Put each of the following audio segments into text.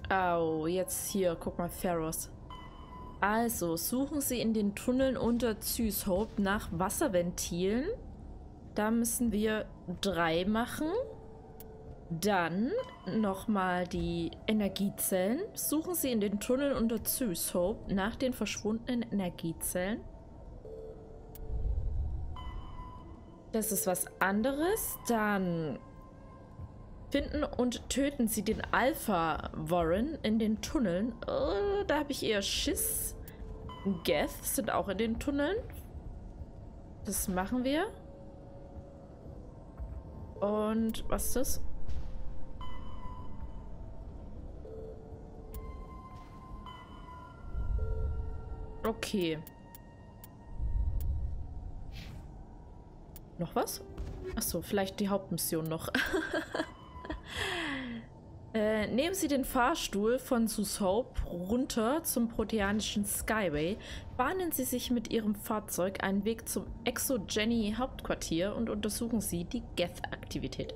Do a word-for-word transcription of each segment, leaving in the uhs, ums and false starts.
Oh, jetzt hier, guck mal, Pharos. Also, suchen Sie in den Tunneln unter Zyhope nach Wasserventilen. Da müssen wir drei machen. Dann nochmal die Energiezellen. Suchen Sie in den Tunneln unter Zyhope nach den verschwundenen Energiezellen. Das ist was anderes. Dann finden und töten Sie den Alpha Warren in den Tunneln. Oh, da habe ich eher Schiss. Geth sind auch in den Tunneln. Das machen wir. Und was ist das? Okay. Noch was? Achso, vielleicht die Hauptmission noch. äh, nehmen Sie den Fahrstuhl von Zyhope runter zum proteanischen Skyway. Bahnen Sie sich mit Ihrem Fahrzeug einen Weg zum Exogeny-Hauptquartier und untersuchen Sie die Geth-Aktivität.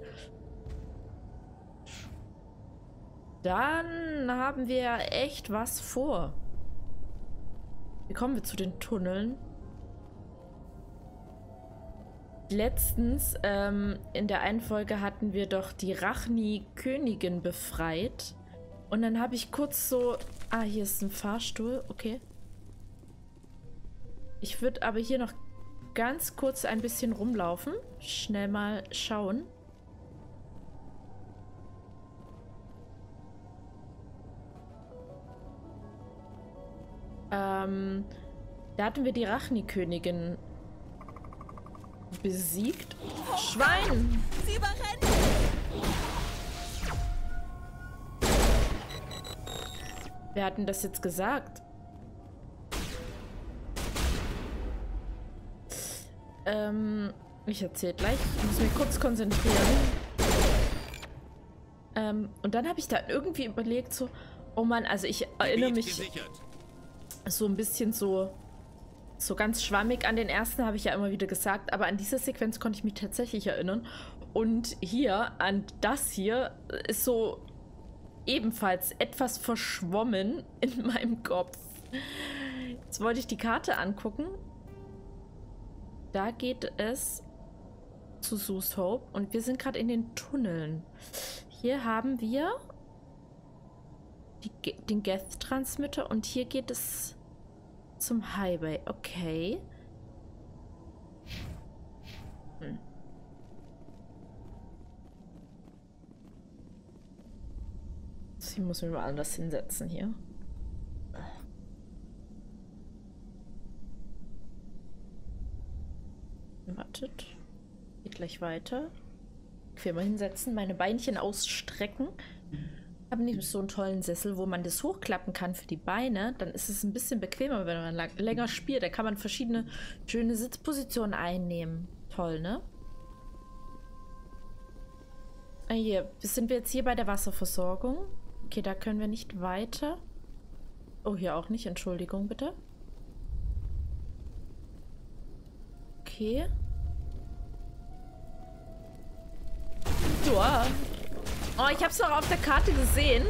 Dann haben wir echt was vor. Wie kommen wir zu den Tunneln? Letztens, ähm, in der einen Folge hatten wir doch die Rachni-Königin befreit. Und dann habe ich kurz so... Ah, hier ist ein Fahrstuhl. Okay. Ich würde aber hier noch ganz kurz ein bisschen rumlaufen. Schnell mal schauen. Ähm, da hatten wir die Rachni-Königin besiegt. Schwein! Sie überrennen! Wer hat denn das jetzt gesagt? Ähm, ich erzähle gleich. Ich muss mich kurz konzentrieren. Ähm, und dann habe ich da irgendwie überlegt, so, oh Mann, also ich erinnere mich so ein bisschen so So ganz schwammig an den ersten, habe ich ja immer wieder gesagt, aber an diese Sequenz konnte ich mich tatsächlich erinnern. Und hier, an das hier, ist so ebenfalls etwas verschwommen in meinem Kopf. Jetzt wollte ich die Karte angucken. Da geht es zu Zyhope und wir sind gerade in den Tunneln. Hier haben wir die, den Geth-Transmitter und hier geht es zum Highway. Okay. Hm. Ich muss mich mal anders hinsetzen hier. Wartet. Geht gleich weiter. Bequem mal hinsetzen, meine Beinchen ausstrecken. Ich habe nämlich so einen tollen Sessel, wo man das hochklappen kann für die Beine. Dann ist es ein bisschen bequemer, wenn man lang, länger spielt. Da kann man verschiedene schöne Sitzpositionen einnehmen. Toll, ne? Ah, hier. Sind wir jetzt hier bei der Wasserversorgung? Okay, da können wir nicht weiter. Oh, hier auch nicht. Entschuldigung, bitte. Okay. Uah. Oh, ich hab's doch auf der Karte gesehen.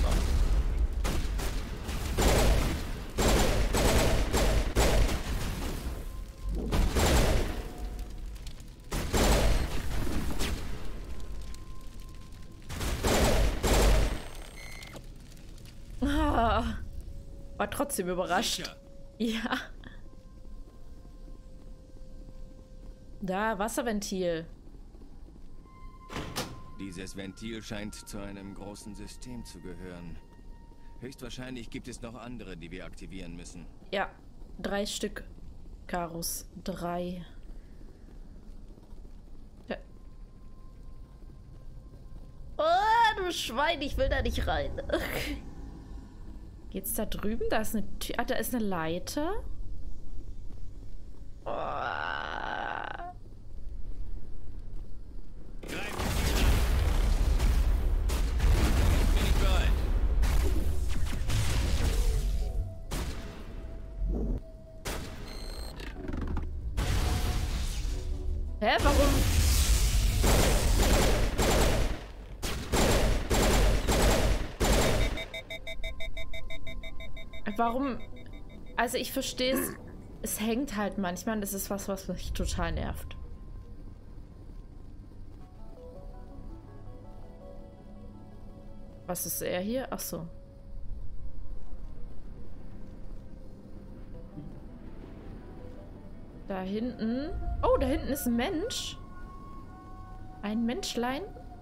Ah, war trotzdem überrascht. Sicher. Ja. Da, Wasserventil. Dieses Ventil scheint zu einem großen System zu gehören. Höchstwahrscheinlich gibt es noch andere, die wir aktivieren müssen. Ja, drei Stück. Karus, drei. Ja. Oh, du Schwein, ich will da nicht rein. Geht's da drüben? Da ist eine Tür. Ah, da ist eine Leiter. Oh. Hä, warum? Warum? Also ich verstehe es. Es hängt halt manchmal. Das ist was, was mich total nervt. Was ist er hier? Ach so. Da hinten. Oh, da hinten ist ein Mensch. Ein Menschlein.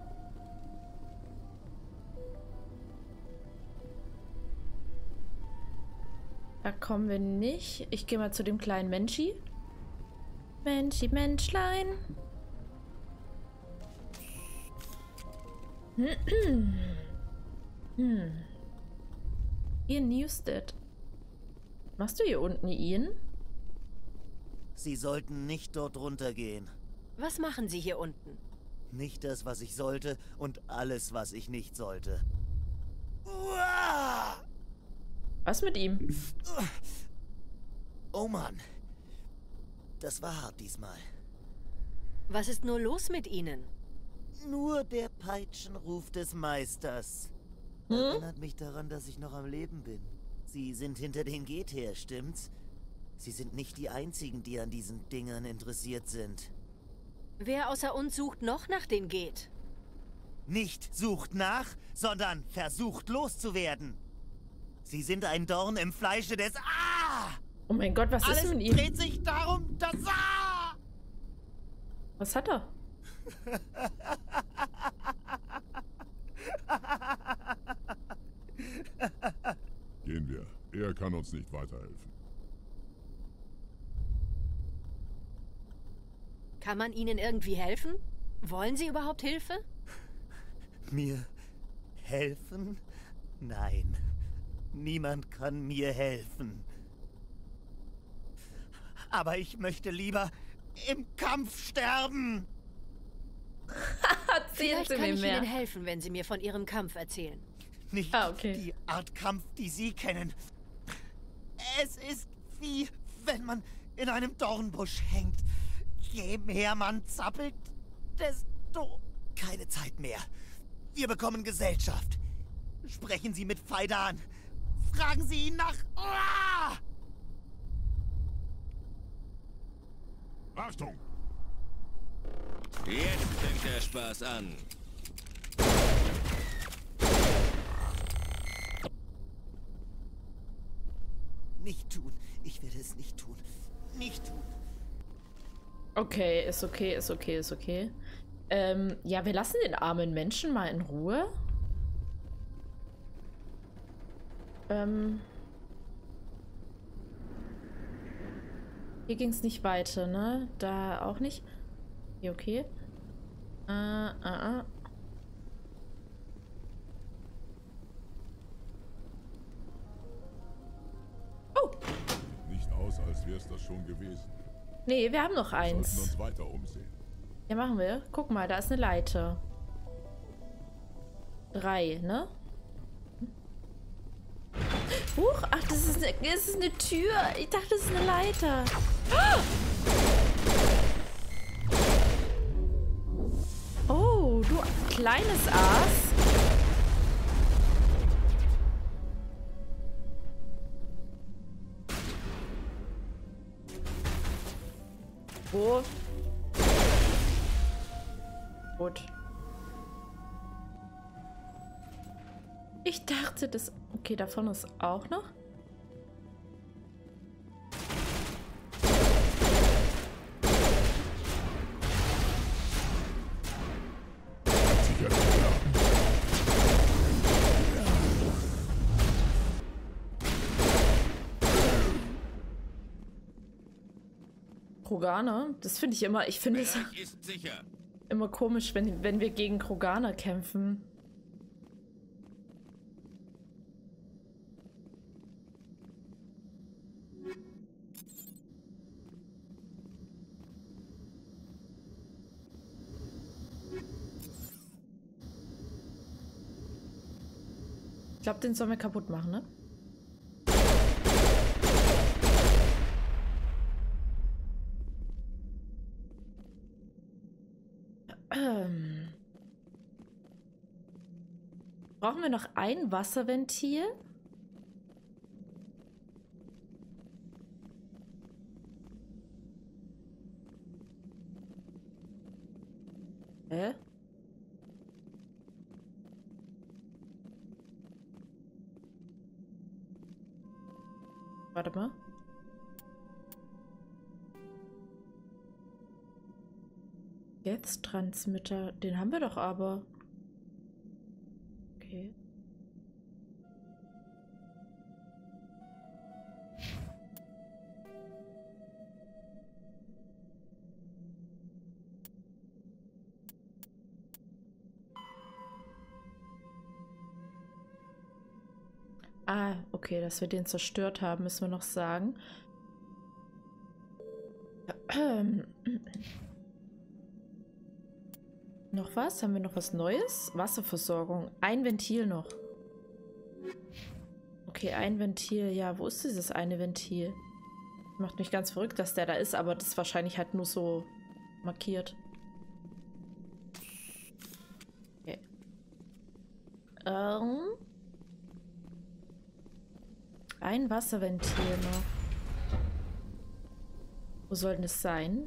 Da kommen wir nicht. Ich gehe mal zu dem kleinen Menschi. Menschi, Menschlein. Hm. Hm. Ian Newstead. Machst du hier unten, Ian? Sie sollten nicht dort runtergehen. Was machen Sie hier unten? Nicht das, was ich sollte und alles, was ich nicht sollte. Uah! Was mit ihm? Oh Mann. Das war hart diesmal. Was ist nur los mit Ihnen? Nur der Peitschenruf des Meisters. Hm? Erinnert mich daran, dass ich noch am Leben bin. Sie sind hinter den Geht her, stimmt's? Sie sind nicht die Einzigen, die an diesen Dingern interessiert sind. Wer außer uns sucht noch nach den Geht? Nicht sucht nach, sondern versucht loszuwerden. Sie sind ein Dorn im Fleische des... Ah! Oh mein Gott, was Alles ist mit ihm? dreht sich darum, dass... Ah! Was hat er? Gehen wir. Er kann uns nicht weiterhelfen. Kann man Ihnen irgendwie helfen? Wollen Sie überhaupt Hilfe? Mir helfen? Nein. Niemand kann mir helfen. Aber ich möchte lieber im Kampf sterben. Erzählen Vielleicht Sie kann mir ich mehr. Ihnen helfen, wenn Sie mir von Ihrem Kampf erzählen. Nicht Ah, okay. die Art Kampf, die Sie kennen. Es ist wie, wenn man in einem Dornbusch hängt. Je mehr man zappelt, desto... Keine Zeit mehr. Wir bekommen Gesellschaft. Sprechen Sie mit Faidan. Fragen Sie ihn nach... Ah! Achtung! Jetzt fängt der Spaß an. Nicht tun. Ich werde es nicht tun. Nicht tun. Okay, ist okay, ist okay, ist okay. Ähm, ja, wir lassen den armen Menschen mal in Ruhe. Ähm. Hier ging es nicht weiter, ne? Da auch nicht. Hier, okay. Äh, äh, äh. Oh! Nicht aus, als wäre es das schon gewesen. Nee, wir haben noch Wir sollten eins. uns weiter umsehen. Ja, machen wir. Guck mal, da ist eine Leiter. Drei, ne? Huch, ach, das ist eine, das ist eine Tür. Ich dachte, das ist eine Leiter. Oh, du kleines Aas. Wo? Gut. Ich dachte, das... Okay, davon ist auch noch. Kroganer? Das finde ich immer... Ich finde es Bereich ist sicher. immer komisch, wenn, wenn wir gegen Kroganer kämpfen. Ich glaube, den sollen wir kaputt machen, ne? Ähm. Brauchen wir noch ein Wasserventil? Hä? Warte mal. Jetzt Transmitter. Den haben wir doch aber. Okay. Ah, okay, dass wir den zerstört haben, müssen wir noch sagen. Noch was? Haben wir noch was Neues? Wasserversorgung. Ein Ventil noch. Okay, ein Ventil. Ja, wo ist dieses eine Ventil? Macht mich ganz verrückt, dass der da ist, aber das ist wahrscheinlich halt nur so markiert. Okay. Ähm... Ein Wasserventil noch. Wo soll denn das sein?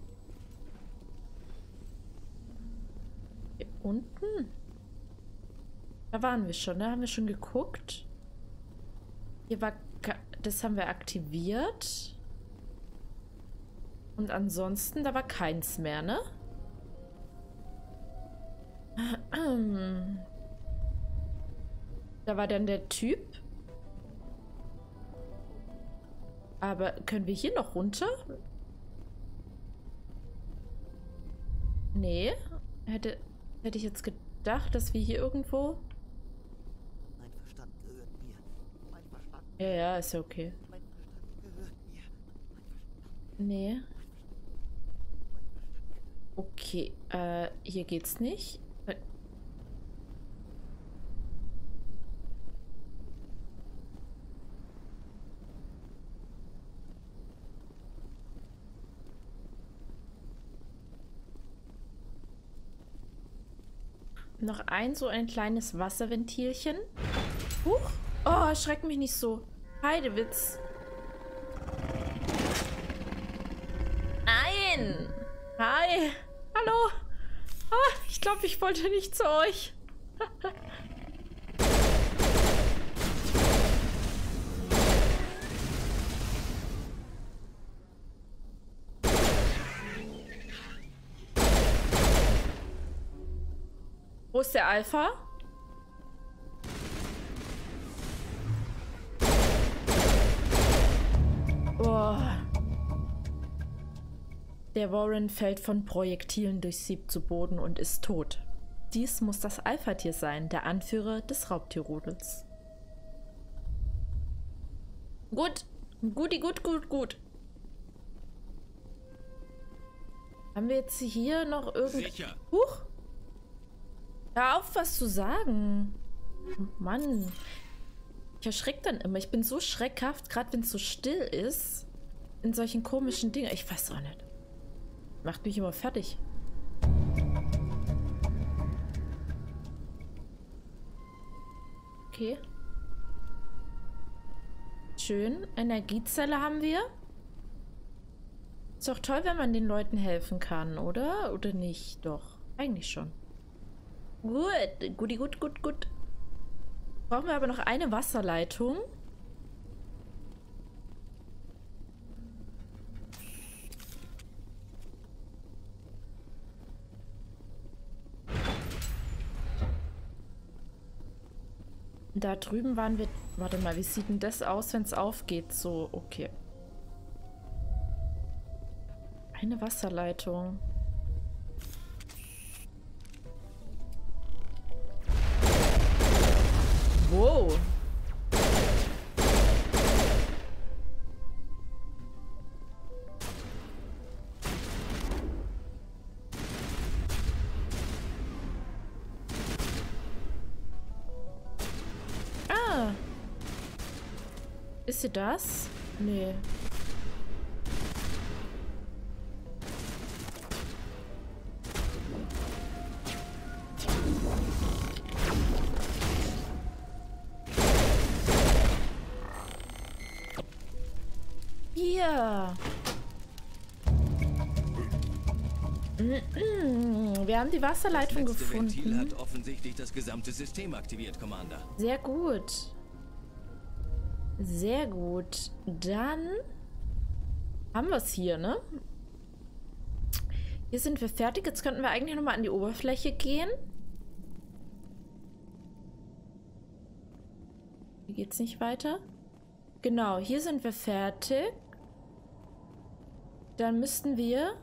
Hier unten? Da waren wir schon, da haben wir schon geguckt. Hier war... Das haben wir aktiviert. Und ansonsten, da war keins mehr, ne? Da war dann der Typ. Aber können wir hier noch runter? Nee. Hätte, hätte ich jetzt gedacht, dass wir hier irgendwo... Mein Verstand gehört mir. Mein Verstand. Ja, ja, ist ja okay. Mein Verstand gehört mir. Mein Verstand. Nee. Okay, äh, hier geht's nicht. Noch ein so ein kleines Wasserventilchen. Huch. Oh, erschreck mich nicht so. Heidewitz. Nein. Hi. Hallo. Ah, ich glaube, ich wollte nicht zu euch. Wo ist der Alpha? Oh. Der Warren fällt von Projektilen durchsiebt zu Boden und ist tot. Dies muss das Alpha-Tier sein, der Anführer des Raubtierrudels. Gut. Guti, gut, gut, gut. Haben wir jetzt hier noch irgend... Sicher. Huch. Hör auf, was zu sagen. Mann. Ich erschreck dann immer. Ich bin so schreckhaft, gerade wenn es so still ist. In solchen komischen Dingen. Ich weiß auch nicht. Macht mich immer fertig. Okay. Schön. Energiezelle haben wir. Ist doch toll, wenn man den Leuten helfen kann, oder? Oder nicht? Doch. Eigentlich schon. Gut, guti, gut, gut, gut. Brauchen wir aber noch eine Wasserleitung. Da drüben waren wir... Warte mal, wie sieht denn das aus, wenn es aufgeht? So, okay. Eine Wasserleitung. Wow. Ah. Ist sie das? Nee. Hier. Wir haben die Wasserleitung das letzte gefunden. Ventil hat offensichtlich das gesamte System aktiviert, Commander. Sehr gut. Sehr gut. Dann haben wir es hier, ne? Hier sind wir fertig. Jetzt könnten wir eigentlich nochmal an die Oberfläche gehen. Hier geht's nicht weiter. Genau, hier sind wir fertig. Dann müssten wir...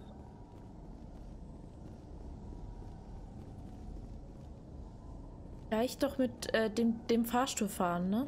gleich doch mit äh, dem, dem Fahrstuhl fahren, ne?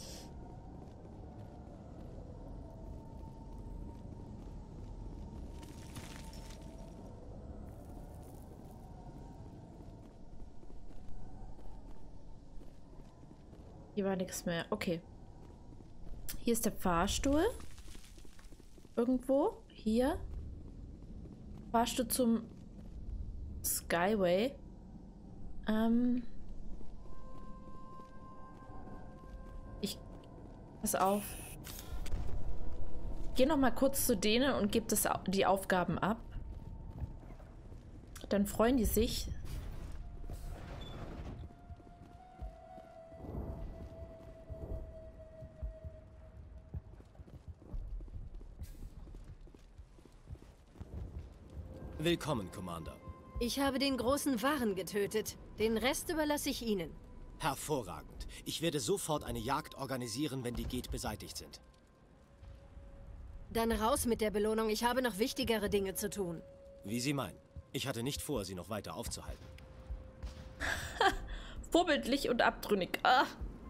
Hier war nichts mehr. Okay. Hier ist der Fahrstuhl. Irgendwo. Hier. Fahrstuhl zum Skyway. Ähm... Pass auf. Geh noch mal kurz zu denen und gib das, die Aufgaben ab. Dann freuen die sich. Willkommen, Commander. Ich habe den großen Waren getötet. Den Rest überlasse ich Ihnen. Hervorragend. Ich werde sofort eine Jagd organisieren, wenn die Geth beseitigt sind. Dann raus mit der Belohnung. Ich habe noch wichtigere Dinge zu tun. Wie Sie meinen. Ich hatte nicht vor, Sie noch weiter aufzuhalten. Vorbildlich und abtrünnig. Ah.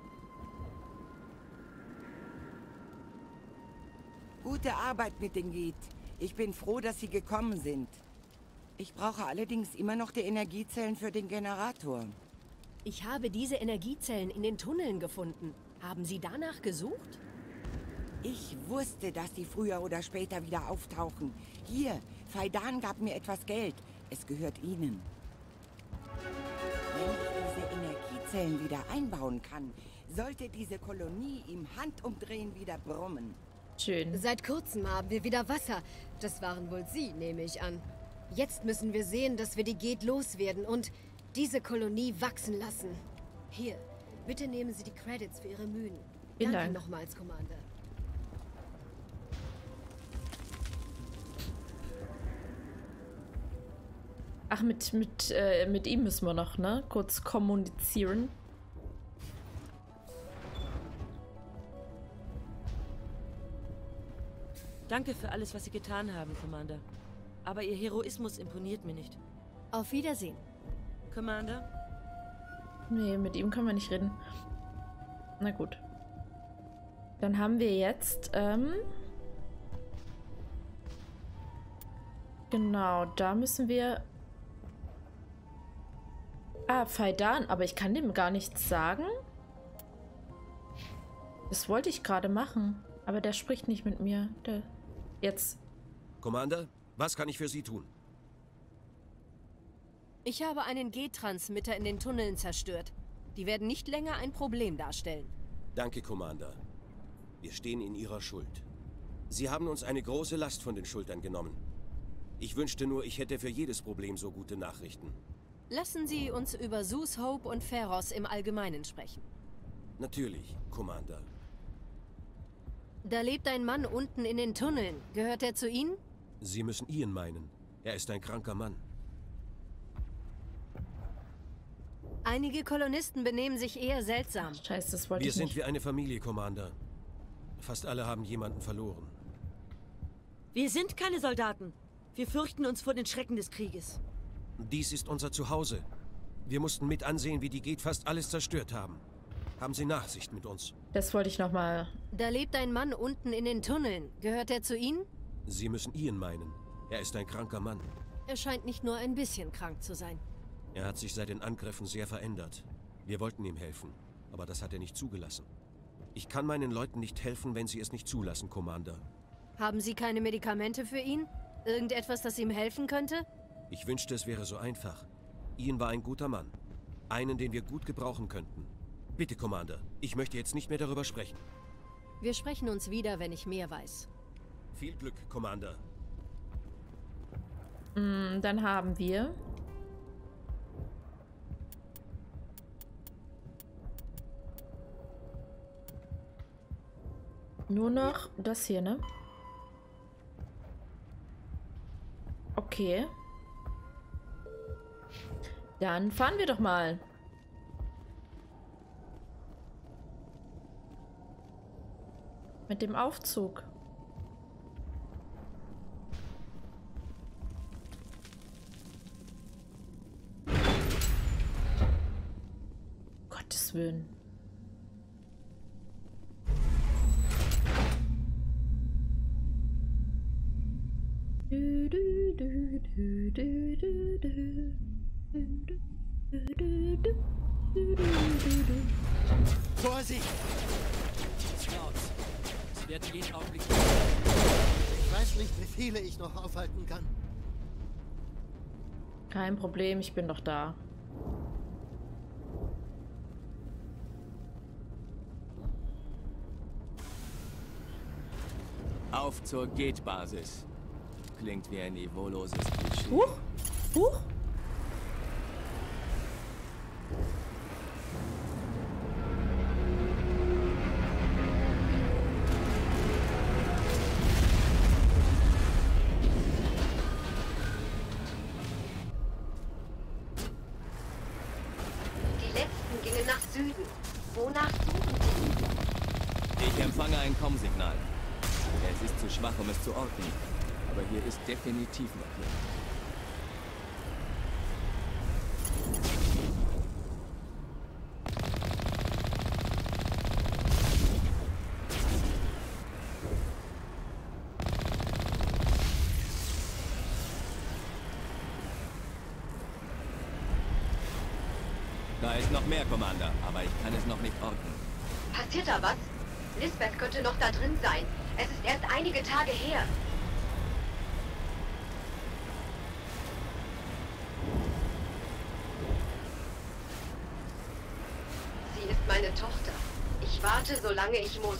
Gute Arbeit mit den Geth. Ich bin froh, dass Sie gekommen sind. Ich brauche allerdings immer noch die Energiezellen für den Generator. Ich habe diese Energiezellen in den Tunneln gefunden. Haben Sie danach gesucht? Ich wusste, dass die früher oder später wieder auftauchen. Hier, Faidan gab mir etwas Geld. Es gehört Ihnen. Wenn ich diese Energiezellen wieder einbauen kann, sollte diese Kolonie im Handumdrehen wieder brummen. Schön. Seit kurzem haben wir wieder Wasser. Das waren wohl Sie, nehme ich an. Jetzt müssen wir sehen, dass wir die Geth loswerden und diese Kolonie wachsen lassen. Hier, bitte nehmen Sie die Credits für Ihre Mühen. Vielen Danke Dank. nochmals, Commander. Ach, mit, mit, äh, mit ihm müssen wir noch, ne? Kurz kommunizieren. Danke für alles, was Sie getan haben, Commander. Aber Ihr Heroismus imponiert mir nicht. Auf Wiedersehen. Commander? Nee, mit ihm können wir nicht reden. Na gut. Dann haben wir jetzt, ähm... genau, da müssen wir... Ah, Faidan, aber ich kann dem gar nichts sagen. Das wollte ich gerade machen, aber der spricht nicht mit mir. Der... Jetzt. Commander, was kann ich für Sie tun? Ich habe einen G-Transmitter in den Tunneln zerstört. Die werden nicht länger ein Problem darstellen. Danke, Commander. Wir stehen in Ihrer Schuld. Sie haben uns eine große Last von den Schultern genommen. Ich wünschte nur, ich hätte für jedes Problem so gute Nachrichten. Lassen Sie uns über Zeus, Hope und Pharos im Allgemeinen sprechen. Natürlich, Commander. Da lebt ein Mann unten in den Tunneln. Gehört er zu Ihnen? Sie müssen Ian meinen. Er ist ein kranker Mann. Einige Kolonisten benehmen sich eher seltsam. Scheiße, das wollte Wir ich sind nicht. wie eine Familie, Commander. Fast alle haben jemanden verloren. Wir sind keine Soldaten. Wir fürchten uns vor den Schrecken des Krieges. Dies ist unser Zuhause. Wir mussten mit ansehen, wie die Geth fast alles zerstört haben. Haben Sie Nachsicht mit uns? Das wollte ich nochmal. Da lebt ein Mann unten in den Tunneln. Gehört er zu Ihnen? Sie müssen Ian meinen. Er ist ein kranker Mann. Er scheint nicht nur ein bisschen krank zu sein. Er hat sich seit den Angriffen sehr verändert. Wir wollten ihm helfen, aber das hat er nicht zugelassen. Ich kann meinen Leuten nicht helfen, wenn sie es nicht zulassen, Commander. Haben Sie keine Medikamente für ihn? Irgendetwas, das ihm helfen könnte? Ich wünschte, es wäre so einfach. Ian war ein guter Mann. Einen, den wir gut gebrauchen könnten. Bitte, Commander, ich möchte jetzt nicht mehr darüber sprechen. Wir sprechen uns wieder, wenn ich mehr weiß. Viel Glück, Commander. Mm, dann haben wir... nur noch das hier, ne? Okay. Dann fahren wir doch mal. Mit dem Aufzug. Gottes Willen. Vorsicht! Scouts, Sie werden jeden Augenblick... Ich weiß nicht, wie viele ich noch aufhalten kann. Kein Problem, ich bin doch da. Auf zur Gate-Basis. Klingt wie ein niveauloses Klischee. Huch! Huch! Die letzten gingen nach Süden. Wonach suchen Sie? Ich empfange ein Komm-Signal. Es ist zu schwach, um es zu orten. Aber hier ist definitiv noch jemand. Da ist noch mehr, Commander, aber ich kann es noch nicht orten. Passiert da was? Lisbeth könnte noch da drin sein. Es ist erst einige Tage her. Sie ist meine Tochter. Ich warte, solange ich muss.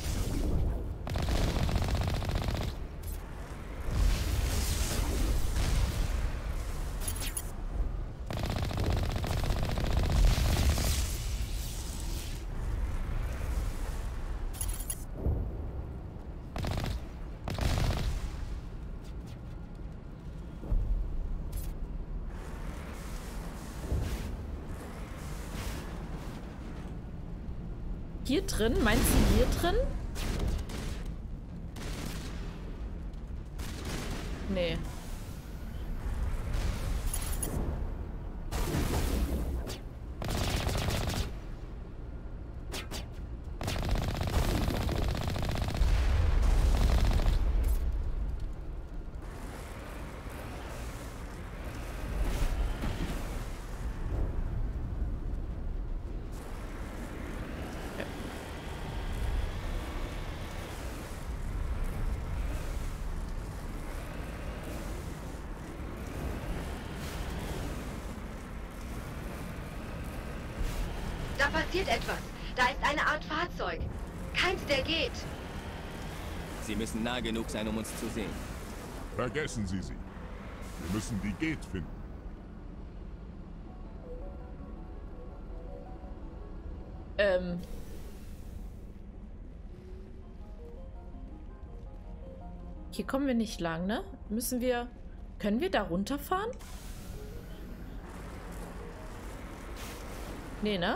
Hier drin? Meinst du hier drin? Nee. Da passiert etwas. Da ist eine Art Fahrzeug. Keins, der geht. Sie müssen nah genug sein, um uns zu sehen. Vergessen Sie sie. Wir müssen die Gate finden. Ähm. Hier kommen wir nicht lang, ne? Müssen wir... Können wir da runterfahren? Nee, ne?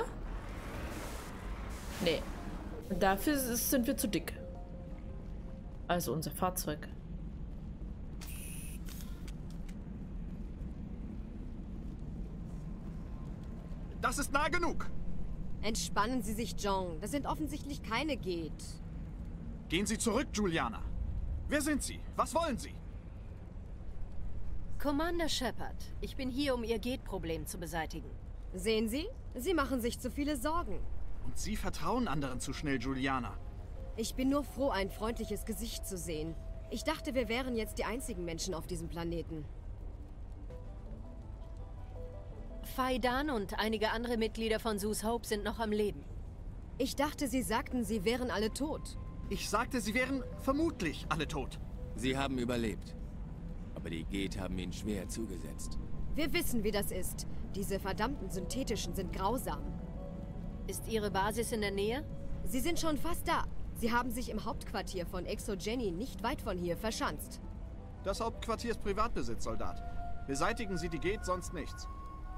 Nee. Dafür sind wir zu dick. Also unser Fahrzeug. Das ist nah genug. Entspannen Sie sich, John. Das sind offensichtlich keine Gate. Gehen Sie zurück, Juliana. Wer sind Sie? Was wollen Sie? Commander Shepard, ich bin hier, um Ihr Gate-Problem zu beseitigen. Sehen Sie? Sie machen sich zu viele Sorgen. Und Sie vertrauen anderen zu schnell, Juliana. Ich bin nur froh, ein freundliches Gesicht zu sehen. Ich dachte, wir wären jetzt die einzigen Menschen auf diesem Planeten. Faidan und einige andere Mitglieder von Zeus Hope sind noch am Leben. Ich dachte, Sie sagten, sie wären alle tot. Ich sagte, sie wären vermutlich alle tot. Sie haben überlebt. Ob aber die Geth haben ihnen schwer zugesetzt. Wir wissen, wie das ist. Diese verdammten Synthetischen sind grausam. Ist Ihre Basis in der Nähe? Sie sind schon fast da. Sie haben sich im Hauptquartier von ExoGeni nicht weit von hier verschanzt. Das Hauptquartier ist Privatbesitz, Soldat. Beseitigen Sie die Geth, sonst nichts.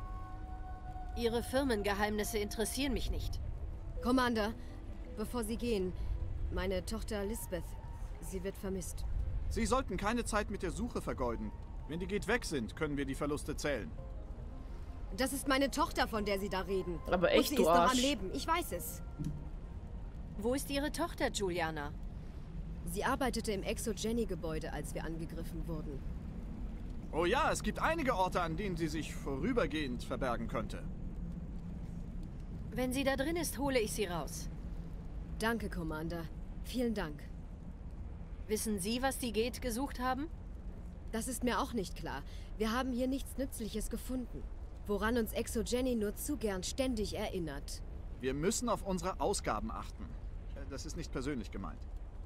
Ihre Firmengeheimnisse interessieren mich nicht. Commander, bevor Sie gehen, meine Tochter Lisbeth, sie wird vermisst. Sie sollten keine Zeit mit der Suche vergeuden. Wenn die Geth weg sind, können wir die Verluste zählen. Das ist meine Tochter, von der Sie da reden. Aber echt, Und sie du ist noch Arsch. am Leben, ich weiß es. Wo ist Ihre Tochter, Juliana? Sie arbeitete im ExoGeni-Gebäude, als wir angegriffen wurden. Oh ja, es gibt einige Orte, an denen sie sich vorübergehend verbergen könnte. Wenn sie da drin ist, hole ich sie raus. Danke, Commander. Vielen Dank. Wissen Sie, was die Geth gesucht haben? Das ist mir auch nicht klar. Wir haben hier nichts Nützliches gefunden, woran uns ExoGeni nur zu gern ständig erinnert. Wir müssen auf unsere Ausgaben achten. Das ist nicht persönlich gemeint.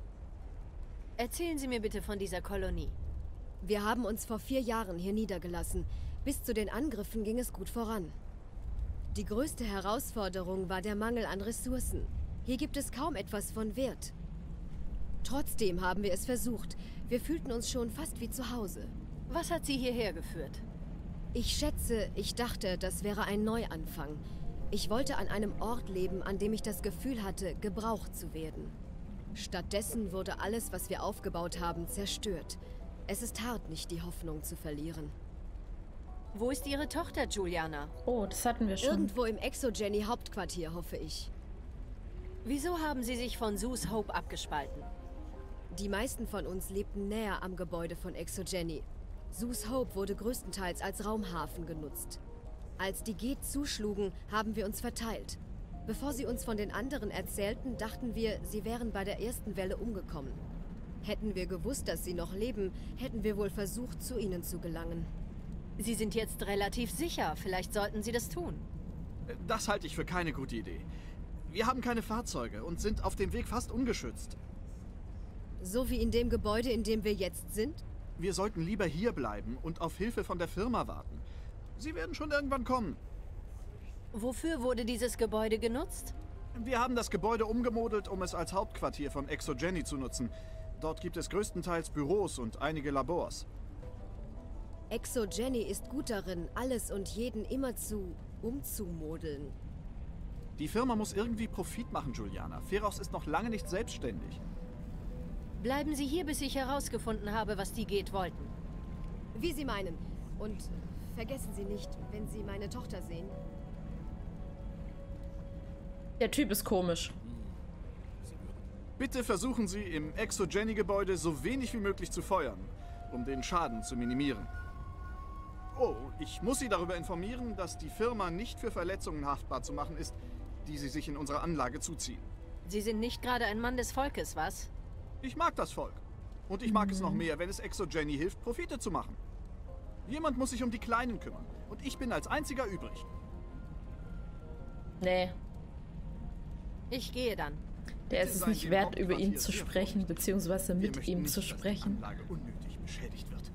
Erzählen Sie mir bitte von dieser Kolonie. Wir haben uns vor vier Jahren hier niedergelassen. Bis zu den Angriffen ging es gut voran. Die größte Herausforderung war der Mangel an Ressourcen. Hier gibt es kaum etwas von Wert. Trotzdem haben wir es versucht. Wir fühlten uns schon fast wie zu Hause. Was hat Sie hierher geführt? Ich schätze, ich dachte, das wäre ein Neuanfang. Ich wollte an einem Ort leben, an dem ich das Gefühl hatte, gebraucht zu werden. Stattdessen wurde alles, was wir aufgebaut haben, zerstört. Es ist hart, nicht die Hoffnung zu verlieren. Wo ist Ihre Tochter, Juliana? Oh, das hatten wir schon. Irgendwo im ExoGeni-Hauptquartier, hoffe ich. Wieso haben Sie sich von Zeus Hope abgespalten? Die meisten von uns lebten näher am Gebäude von ExoGeni. Zeus Hope wurde größtenteils als Raumhafen genutzt. Als die Geth zuschlugen, haben wir uns verteilt. Bevor sie uns von den anderen erzählten, dachten wir, sie wären bei der ersten Welle umgekommen. Hätten wir gewusst, dass sie noch leben, hätten wir wohl versucht, zu ihnen zu gelangen. Sie sind jetzt relativ sicher. Vielleicht sollten Sie das tun. Das halte ich für keine gute Idee. Wir haben keine Fahrzeuge und sind auf dem Weg fast ungeschützt. So wie in dem Gebäude, in dem wir jetzt sind? Wir sollten lieber hier bleiben und auf Hilfe von der Firma warten. Sie werden schon irgendwann kommen. Wofür wurde dieses Gebäude genutzt? Wir haben das Gebäude umgemodelt, um es als Hauptquartier von ExoGeni zu nutzen. Dort gibt es größtenteils Büros und einige Labors. ExoGeni ist gut darin, alles und jeden immerzu umzumodeln. Die Firma muss irgendwie Profit machen, Juliana. Ferox ist noch lange nicht selbstständig. Bleiben Sie hier, bis ich herausgefunden habe, was die Geth wollten. Wie Sie meinen. Und vergessen Sie nicht, wenn Sie meine Tochter sehen. Der Typ ist komisch. Bitte versuchen Sie, im ExoGeni-Gebäude so wenig wie möglich zu feuern, um den Schaden zu minimieren. Oh, ich muss Sie darüber informieren, dass die Firma nicht für Verletzungen haftbar zu machen ist, die Sie sich in unserer Anlage zuziehen. Sie sind nicht gerade ein Mann des Volkes, was? Ich mag das Volk. Und ich mag mhm. es noch mehr, wenn es ExoGeni hilft, Profite zu machen. Jemand muss sich um die Kleinen kümmern. Und ich bin als einziger übrig. Nee. Ich gehe dann. Der ist es nicht wert, über ihn zu sprechen, beziehungsweise mit ihm zu sprechen. Dass die Anlage unnötig beschädigt wird.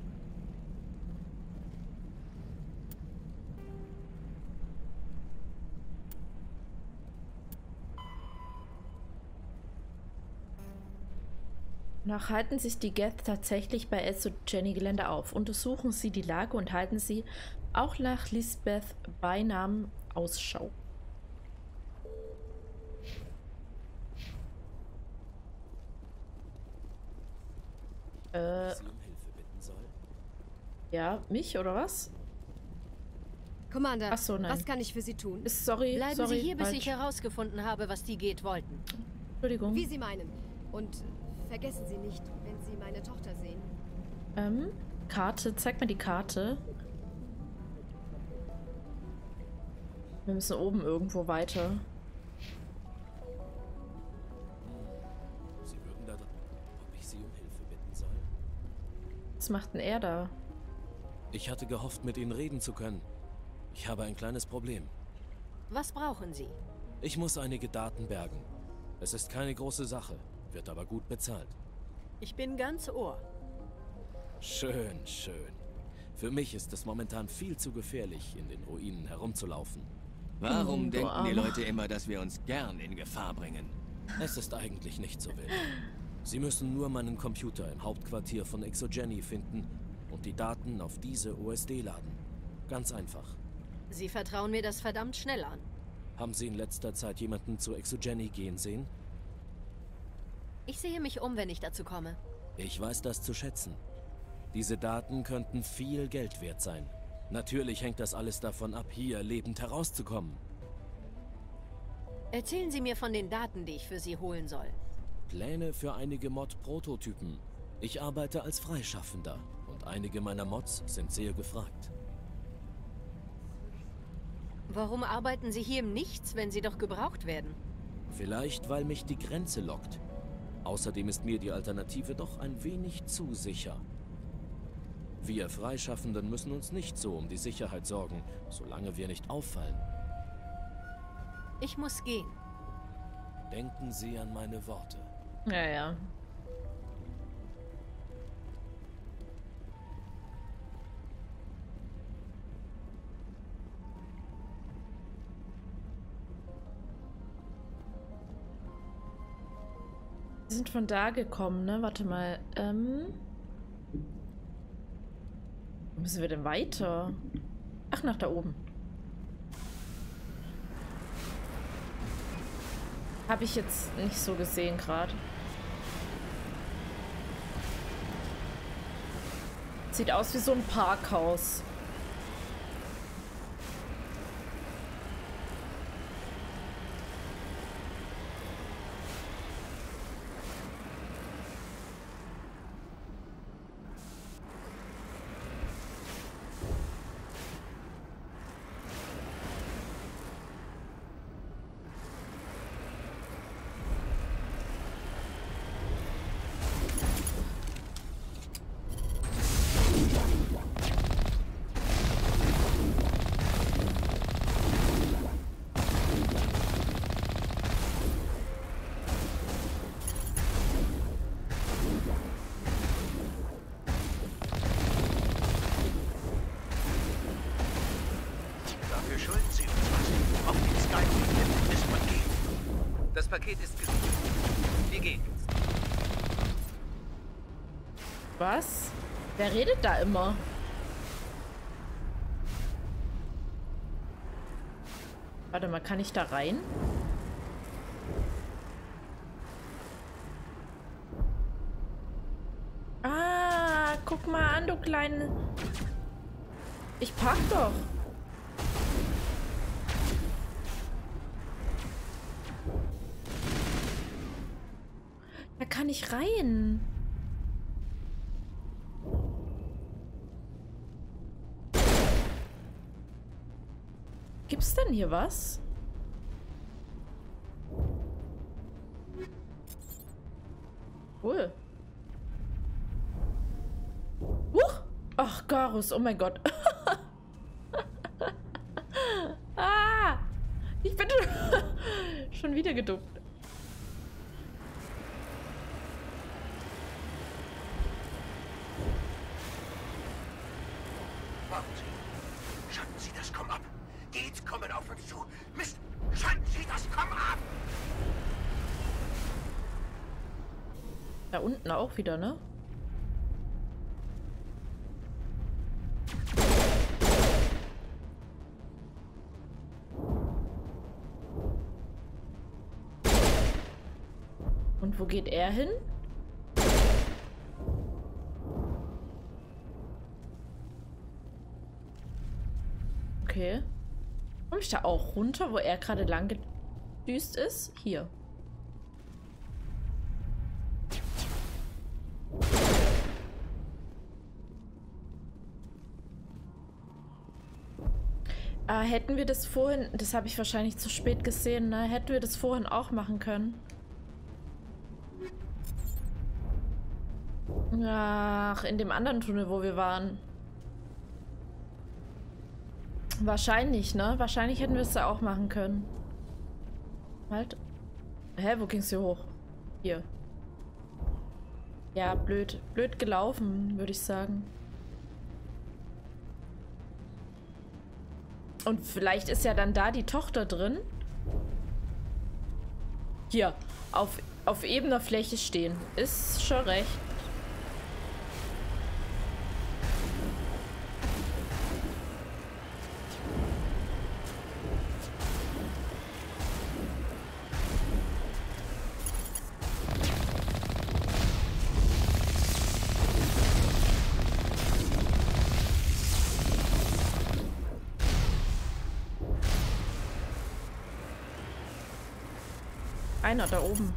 Noch halten sich die Geth tatsächlich bei ExoGeni-Gelände auf. Untersuchen sie die Lage und halten sie auch nach Lisbeth bei Namen Ausschau. Äh. Ja, mich oder was? Commander, Ach so, nein. was kann ich für Sie tun? Sorry, Bleiben sorry, Sie hier, bis falsch. ich herausgefunden habe, was die Geth wollten. Entschuldigung. Wie Sie meinen. Und vergessen Sie nicht, wenn Sie meine Tochter sehen. Ähm, Karte. Zeig mir die Karte. Wir müssen oben irgendwo weiter. Sie würden da dran, ob ich Sie um Hilfe bitten soll? Was macht denn er da? Ich hatte gehofft, mit Ihnen reden zu können. Ich habe ein kleines Problem. Was brauchen Sie? Ich muss einige Daten bergen. Es ist keine große Sache, wird aber gut bezahlt. Ich bin ganz Ohr. Schön, schön. Für mich ist es momentan viel zu gefährlich, in den Ruinen herumzulaufen. Warum Hm, denken die Armer. Leute immer, dass wir uns gern in Gefahr bringen? Es ist eigentlich nicht so wild. Sie müssen nur meinen Computer im Hauptquartier von Exogeny finden und die Daten auf diese O S D laden. Ganz einfach. Sie vertrauen mir das verdammt schnell an. Haben Sie in letzter Zeit jemanden zu Exogeny gehen sehen? Ich sehe mich um, wenn ich dazu komme. Ich weiß das zu schätzen. Diese Daten könnten viel Geld wert sein. Natürlich hängt das alles davon ab, hier lebend herauszukommen. Erzählen Sie mir von den Daten, die ich für Sie holen soll. Pläne für einige Mod-Prototypen. Ich arbeite als Freischaffender und einige meiner Mods sind sehr gefragt. Warum arbeiten Sie hier im Nichts, wenn Sie doch gebraucht werden? Vielleicht, weil mich die Grenze lockt. Außerdem ist mir die Alternative doch ein wenig zu sicher. Wir Freischaffenden müssen uns nicht so um die Sicherheit sorgen, solange wir nicht auffallen. Ich muss gehen. Denken Sie an meine Worte. Ja, ja. Wir sind von da gekommen, ne? Warte mal. Ähm. Wo müssen wir denn weiter? Ach, nach da oben. Habe ich jetzt nicht so gesehen gerade. Sieht aus wie so ein Parkhaus. Das Paket ist gesichert. Wir gehen jetzt. Was? Wer redet da immer? Warte mal, kann ich da rein? Ah, guck mal an, du kleine... Ich park doch. Da kann ich rein. Gibt's denn hier was? Cool. Huch! Ach, Garus, oh mein Gott. Ah! Ich bin schon wieder geduckt. Warten Sie. Schalten Sie das, komm ab. Geht, kommen auf uns zu. Mist! Schalten Sie das, komm ab! Da unten auch wieder, ne? Und wo geht er hin? Okay. Komme ich da auch runter, wo er gerade lang gedüst ist? Hier. Ah, hätten wir das vorhin... Das habe ich wahrscheinlich zu spät gesehen, ne? Hätten wir das vorhin auch machen können. Ach, in dem anderen Tunnel, wo wir waren. Wahrscheinlich, ne? Wahrscheinlich hätten wir es da auch machen können. Halt. Hä, wo ging's hier hoch? Hier. Ja, blöd. Blöd gelaufen, würde ich sagen. Und vielleicht ist ja dann da die Tochter drin. Hier, auf, auf ebener Fläche stehen. Ist schon recht. Einer da oben.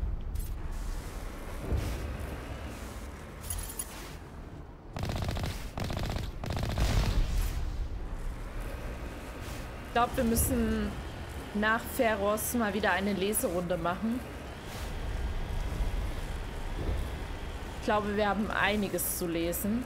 Ich glaube, wir müssen nach Pharos mal wieder eine Leserunde machen. Ich glaube, wir haben einiges zu lesen.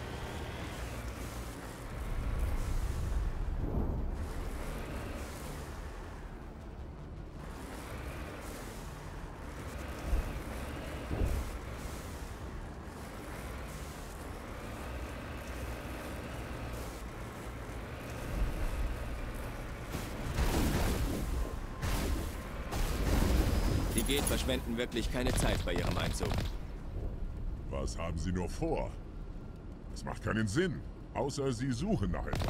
Die Geth verschwenden wirklich keine Zeit bei ihrem Einzug. Was haben sie nur vor? Das macht keinen Sinn, außer sie suchen nach etwas.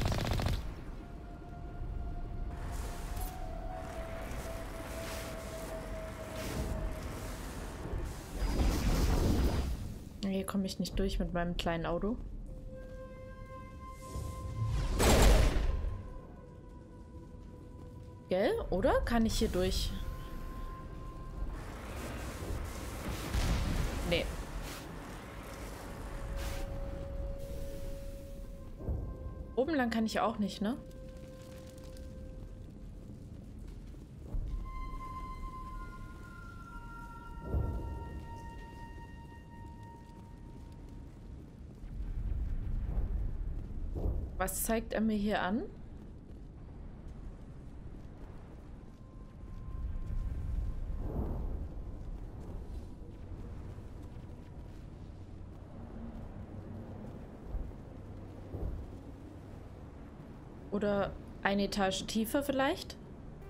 Hier komme ich nicht durch mit meinem kleinen Auto. Gell? Oder? Kann ich hier durch? Nee. Oben lang kann ich auch nicht, ne? Was zeigt er mir hier an? Oder eine Etage tiefer vielleicht?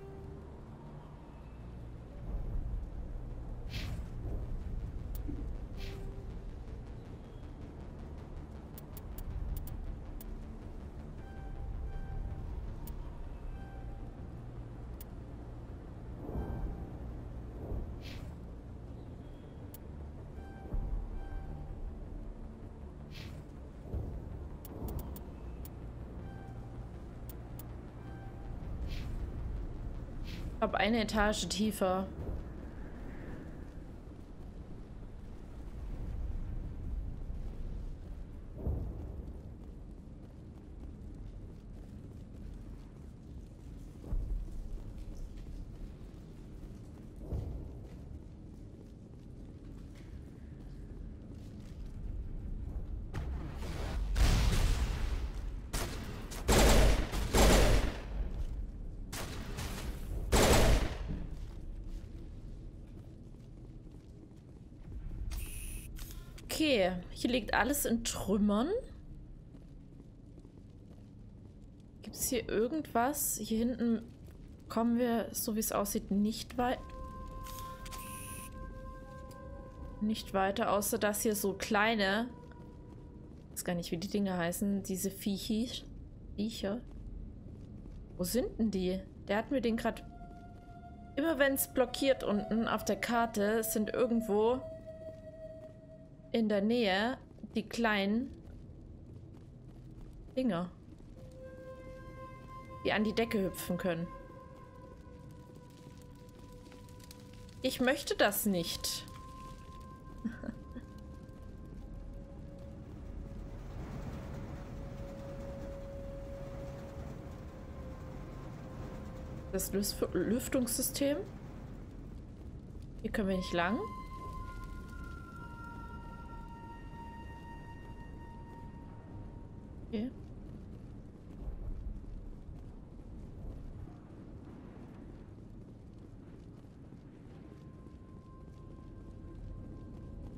Ich glaube, eine Etage tiefer. Okay, hier liegt alles in Trümmern. Gibt es hier irgendwas? Hier hinten kommen wir, so wie es aussieht, nicht weit. Nicht weiter, außer dass hier so kleine, ich weiß gar nicht, wie die Dinge heißen, diese Viecher. Viecher. Wo sind denn die? Der hat mir den gerade... Immer wenn es blockiert unten auf der Karte, sind irgendwo in der Nähe die kleinen Dinger, die an die Decke hüpfen können. Ich möchte das nicht. Das Lüf- Lüftungssystem. Hier können wir nicht lang. Okay.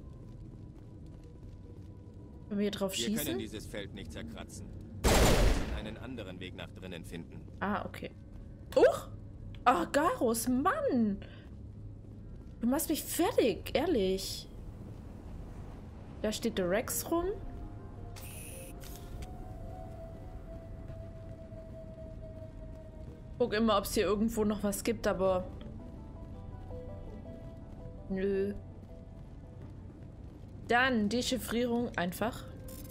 Können wir hier drauf schießen? Wir können dieses Feld nicht zerkratzen. Wir müssen einen anderen Weg nach drinnen finden. Ah, okay. Uch! Ah, Garus, Mann! Du machst mich fertig, ehrlich. Da steht der Rex rum. Guck immer, ob es hier irgendwo noch was gibt, aber... Nö. Dann Dechiffrierung einfach.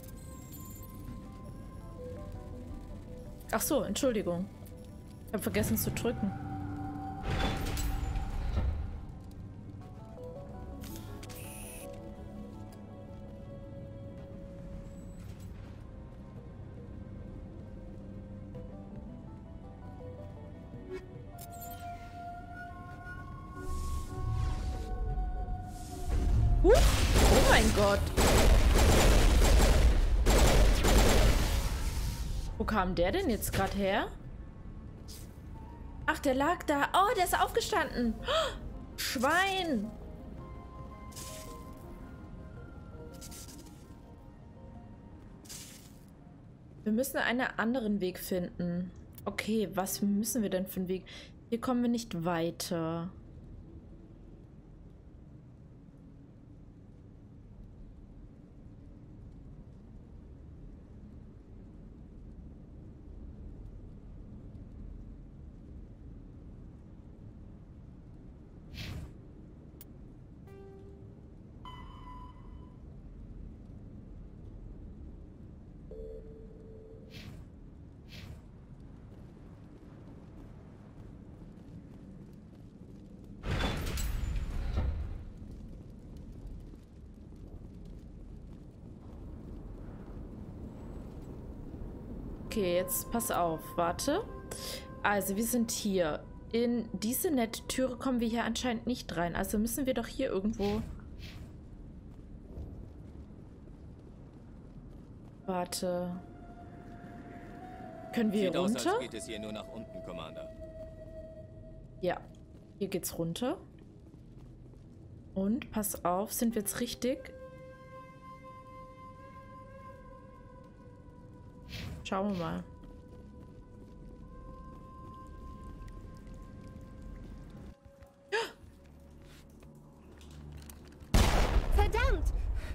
Ach so, Entschuldigung. Ich habe vergessen zu drücken. Huh? Oh mein Gott. Wo kam der denn jetzt gerade her? Ach, der lag da. Oh, der ist aufgestanden. Oh, Schwein. Wir müssen einen anderen Weg finden. Okay, was müssen wir denn für einen Weg? Hier kommen wir nicht weiter. Okay, jetzt pass auf, warte. Also, wir sind hier. In diese nette Türe kommen wir hier anscheinend nicht rein. Also müssen wir doch hier irgendwo... Warte. Können wir Sieht hier runter? aus, als geht es hier nur nach unten, Commander. Ja, hier geht's runter. Und, pass auf, sind wir jetzt richtig? Schauen wir mal. Verdammt!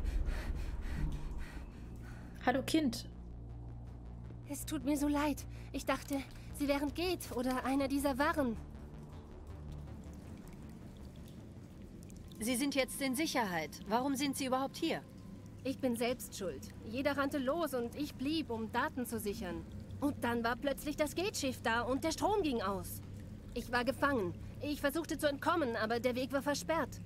Hallo Kind. Es tut mir so leid. Ich dachte, Sie wären Gate oder einer dieser Warren. Sie sind jetzt in Sicherheit. Warum sind Sie überhaupt hier? Ich bin selbst schuld. Jeder rannte los und ich blieb, um Daten zu sichern. Und dann war plötzlich das Gate-Schiff da und der Strom ging aus. Ich war gefangen. Ich versuchte zu entkommen, aber der Weg war versperrt.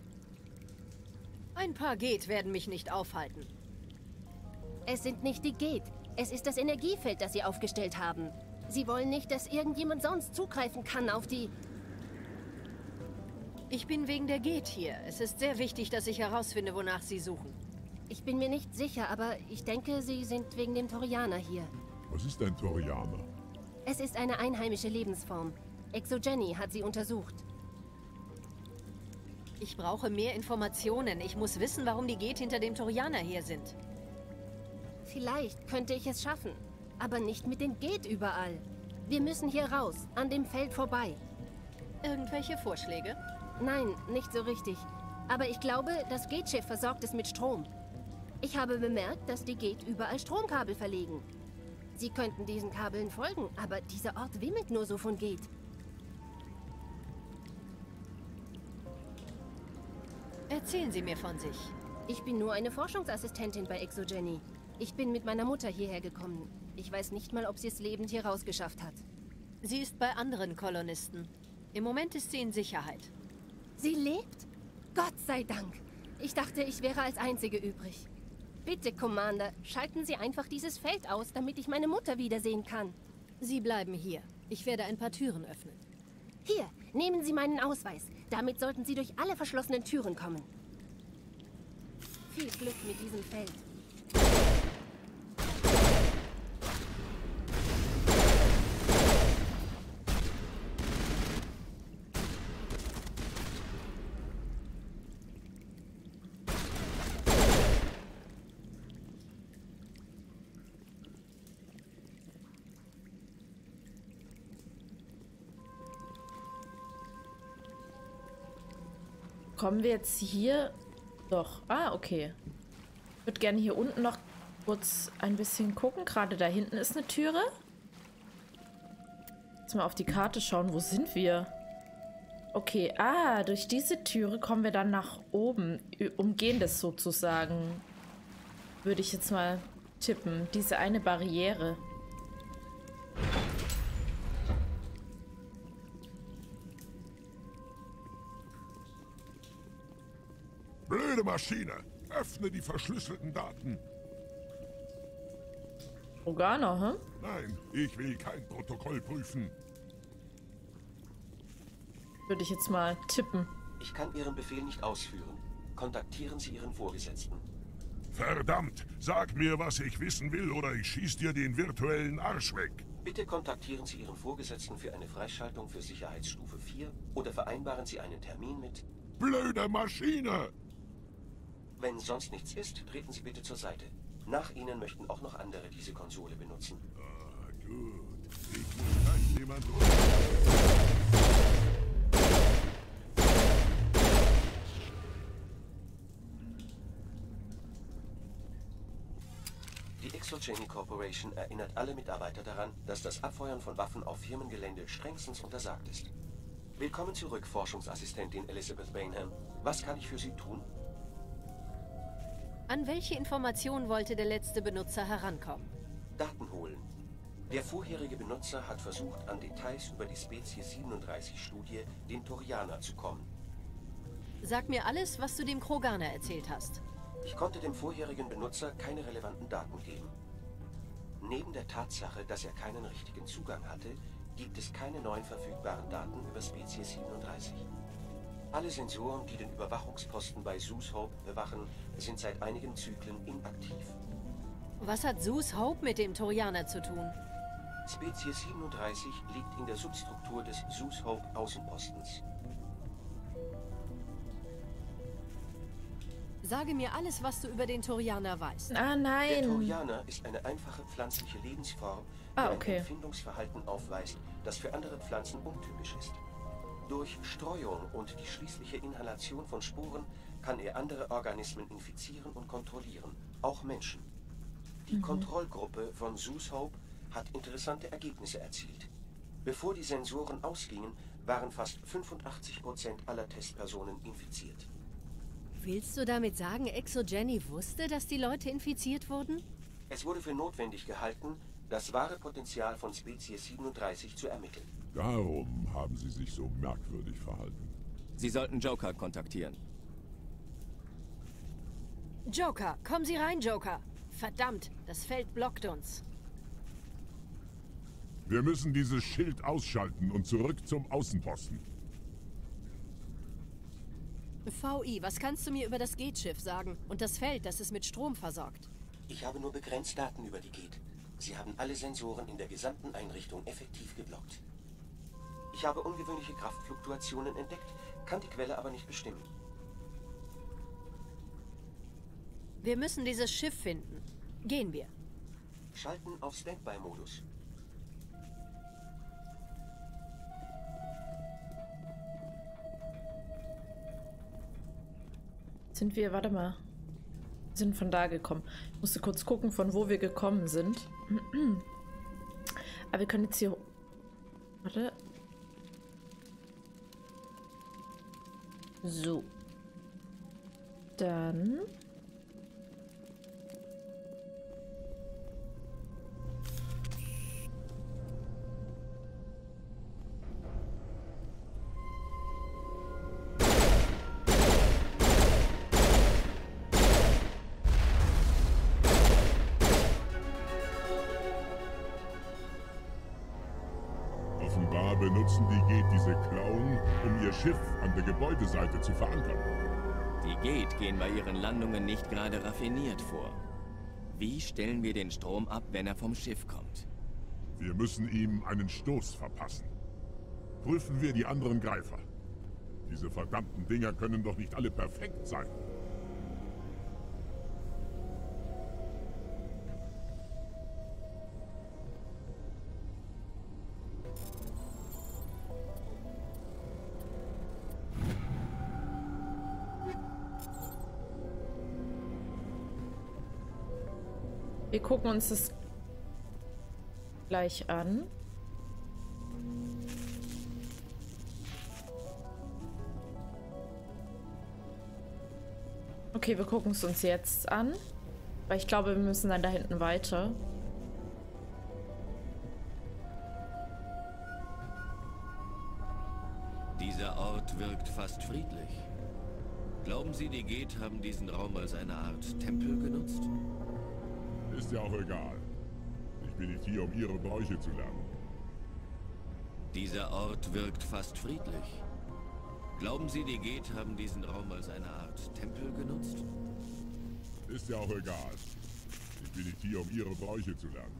Ein paar Gate werden mich nicht aufhalten. Es sind nicht die Gate. Es ist das Energiefeld, das Sie aufgestellt haben. Sie wollen nicht, dass irgendjemand sonst zugreifen kann auf die... Ich bin wegen der Gate hier. Es ist sehr wichtig, dass ich herausfinde, wonach Sie suchen. Ich bin mir nicht sicher, aber ich denke, Sie sind wegen dem Torianer hier. Was ist ein Torianer? Es ist eine einheimische Lebensform. Exogeny hat sie untersucht. Ich brauche mehr Informationen. Ich muss wissen, warum die Gate hinter dem Torianer hier sind. Vielleicht könnte ich es schaffen, aber nicht mit den Gate überall. Wir müssen hier raus, an dem Feld vorbei. Irgendwelche Vorschläge? Nein, nicht so richtig. Aber ich glaube, das Gate-Schiff versorgt es mit Strom. Ich habe bemerkt, dass die Gate überall Stromkabel verlegen. Sie könnten diesen Kabeln folgen, aber dieser Ort wimmelt nur so von Gate. Erzählen Sie mir von sich. Ich bin nur eine Forschungsassistentin bei Exogeny. Ich bin mit meiner Mutter hierher gekommen. Ich weiß nicht mal, ob sie es lebend hier rausgeschafft hat. Sie ist bei anderen Kolonisten. Im Moment ist sie in Sicherheit. Sie lebt? Gott sei Dank. Ich dachte, ich wäre als Einzige übrig. Bitte, Commander, schalten Sie einfach dieses Feld aus, damit ich meine Mutter wiedersehen kann. Sie bleiben hier. Ich werde ein paar Türen öffnen. Hier, nehmen Sie meinen Ausweis. Damit sollten Sie durch alle verschlossenen Türen kommen. Viel Glück mit diesem Feld. Kommen wir jetzt hier... Doch. Ah, okay. Ich würde gerne hier unten noch kurz ein bisschen gucken. Gerade da hinten ist eine Türe. Jetzt mal auf die Karte schauen. Wo sind wir? Okay. Ah, durch diese Türe kommen wir dann nach oben. Umgehen das sozusagen. Würde ich jetzt mal tippen. Diese eine Barriere. Blöde Maschine! Öffne die verschlüsselten Daten. Organa, hä? Nein, ich will kein Protokoll prüfen. Würde ich jetzt mal tippen. Ich kann Ihren Befehl nicht ausführen. Kontaktieren Sie Ihren Vorgesetzten. Verdammt! Sag mir, was ich wissen will, oder ich schieß dir den virtuellen Arsch weg. Bitte kontaktieren Sie Ihren Vorgesetzten für eine Freischaltung für Sicherheitsstufe vier oder vereinbaren Sie einen Termin mit... Blöde Maschine! Wenn sonst nichts ist, treten Sie bitte zur Seite. Nach Ihnen möchten auch noch andere diese Konsole benutzen. Ah, gut. Ich muss gleich jemand... Die Exogeny Corporation erinnert alle Mitarbeiter daran, dass das Abfeuern von Waffen auf Firmengelände strengstens untersagt ist. Willkommen zurück, Forschungsassistentin Elizabeth Bainham. Was kann ich für Sie tun? An welche Information wollte der letzte Benutzer herankommen? Daten holen. Der vorherige Benutzer hat versucht, an Details über die Spezies siebenunddreißig-Studie, den Turianer, zu kommen. Sag mir alles, was du dem Kroganer erzählt hast. Ich konnte dem vorherigen Benutzer keine relevanten Daten geben. Neben der Tatsache, dass er keinen richtigen Zugang hatte, gibt es keine neuen verfügbaren Daten über Spezies siebenunddreißig. Alle Sensoren, die den Überwachungsposten bei Zeus Hope bewachen, sind seit einigen Zyklen inaktiv. Was hat Zeus Hope mit dem Turianer zu tun? Spezies siebenunddreißig liegt in der Substruktur des Zeus Hope Außenpostens. Sage mir alles, was du über den Turianer weißt. Ah, nein. Der Turianer ist eine einfache pflanzliche Lebensform, die ah, okay. ein Empfindungsverhalten aufweist, das für andere Pflanzen untypisch ist. Durch Streuung und die schließliche Inhalation von Sporen kann er andere Organismen infizieren und kontrollieren, auch Menschen. Die mhm. Kontrollgruppe von Zeus Hope hat interessante Ergebnisse erzielt. Bevor die Sensoren ausgingen, waren fast fünfundachtzig Prozent aller Testpersonen infiziert. Willst du damit sagen, Exogeny wusste, dass die Leute infiziert wurden? Es wurde für notwendig gehalten, das wahre Potenzial von Spezies siebenunddreißig zu ermitteln. Darum haben sie sich so merkwürdig verhalten. Sie sollten Joker kontaktieren. Joker, kommen Sie rein, Joker. Verdammt, das Feld blockt uns. Wir müssen dieses Schild ausschalten und zurück zum Außenposten. V I, was kannst du mir über das Gate-Schiff sagen und das Feld, das es mit Strom versorgt? Ich habe nur begrenzt Daten über die Gate. Sie haben alle Sensoren in der gesamten Einrichtung effektiv geblockt. Ich habe ungewöhnliche Kraftfluktuationen entdeckt, kann die Quelle aber nicht bestimmen. Wir müssen dieses Schiff finden. Gehen wir. Schalten auf Standby-Modus. Sind wir, warte mal. Wir sind von da gekommen. Ich musste kurz gucken, von wo wir gekommen sind. Aber wir können jetzt hier... Warte. So. Dann... Offenbar benutzen die Gate diese Klauen, um ihr Schiff an der Gebäudeseite zu verankern. Die Gate gehen bei ihren Landungen nicht gerade raffiniert vor. Wie stellen wir den Strom ab, wenn er vom Schiff kommt? Wir müssen ihm einen Stoß verpassen. Prüfen wir die anderen Greifer. Diese verdammten Dinger können doch nicht alle perfekt sein. Wir gucken uns das gleich an. Okay, wir gucken es uns jetzt an. Weil ich glaube, wir müssen dann da hinten weiter. Dieser Ort wirkt fast friedlich. Glauben Sie, die Geth haben diesen Raum als eine Art Tempel genutzt? Ist ja auch egal. Ich bin nicht hier, um ihre Bräuche zu lernen. Dieser Ort wirkt fast friedlich. Glauben Sie, die Geth haben diesen Raum als eine Art Tempel genutzt? Ist ja auch egal. Ich bin nicht hier, um ihre Bräuche zu lernen.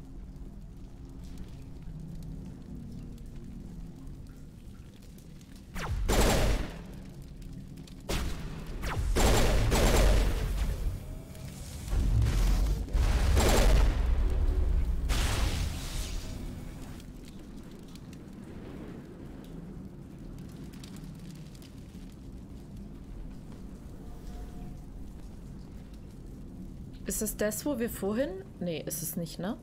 Ist es das, wo wir vorhin... Nee, ist es nicht, ne?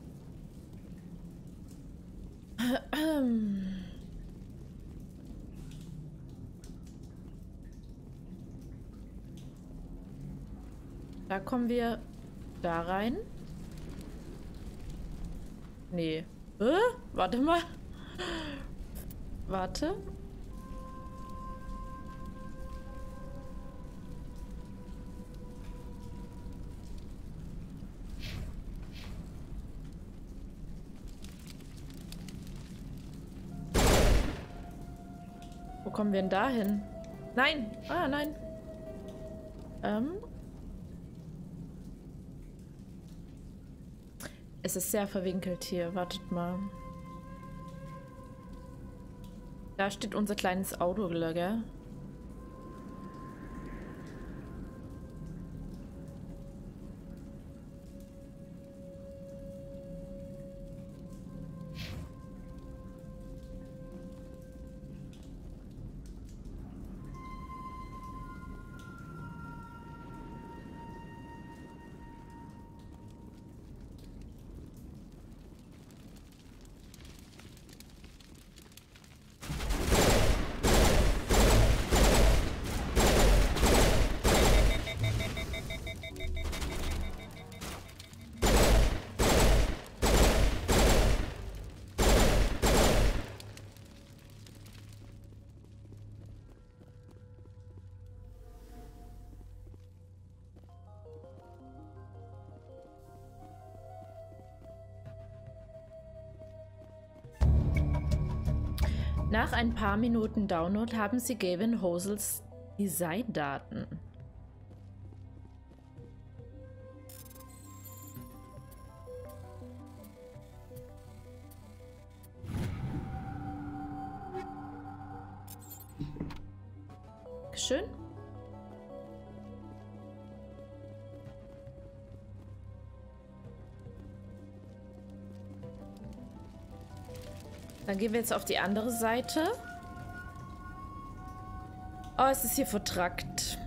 Da kommen wir da rein. Nee. Äh? Warte mal. Warte. Wo kommen wir denn da hin? Nein! Ah, nein. Ähm. Es ist sehr verwinkelt hier. Wartet mal. Da steht unser kleines Auto, gell? Nach ein paar Minuten Download haben Sie Gavin Hosels Designdaten. Schön. Dann gehen wir jetzt auf die andere Seite. Oh, es ist hier vertrackt.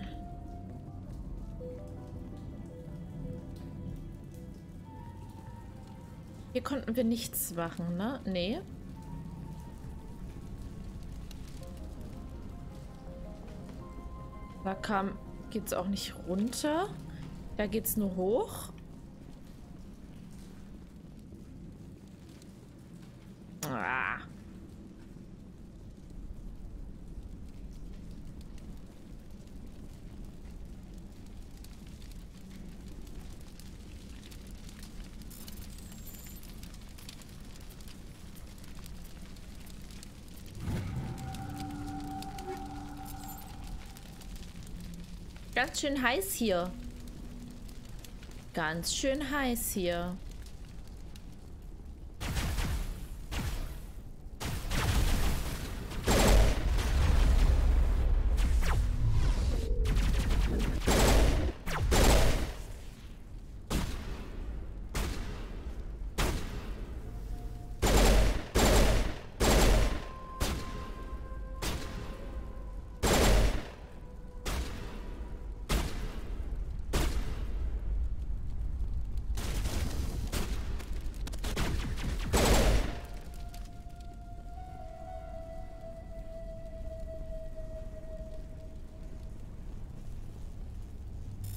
Hier konnten wir nichts machen, ne? Nee. Da kam, geht's auch nicht runter. Da geht's nur hoch. Ah. Ganz schön heiß hier. Ganz schön heiß hier.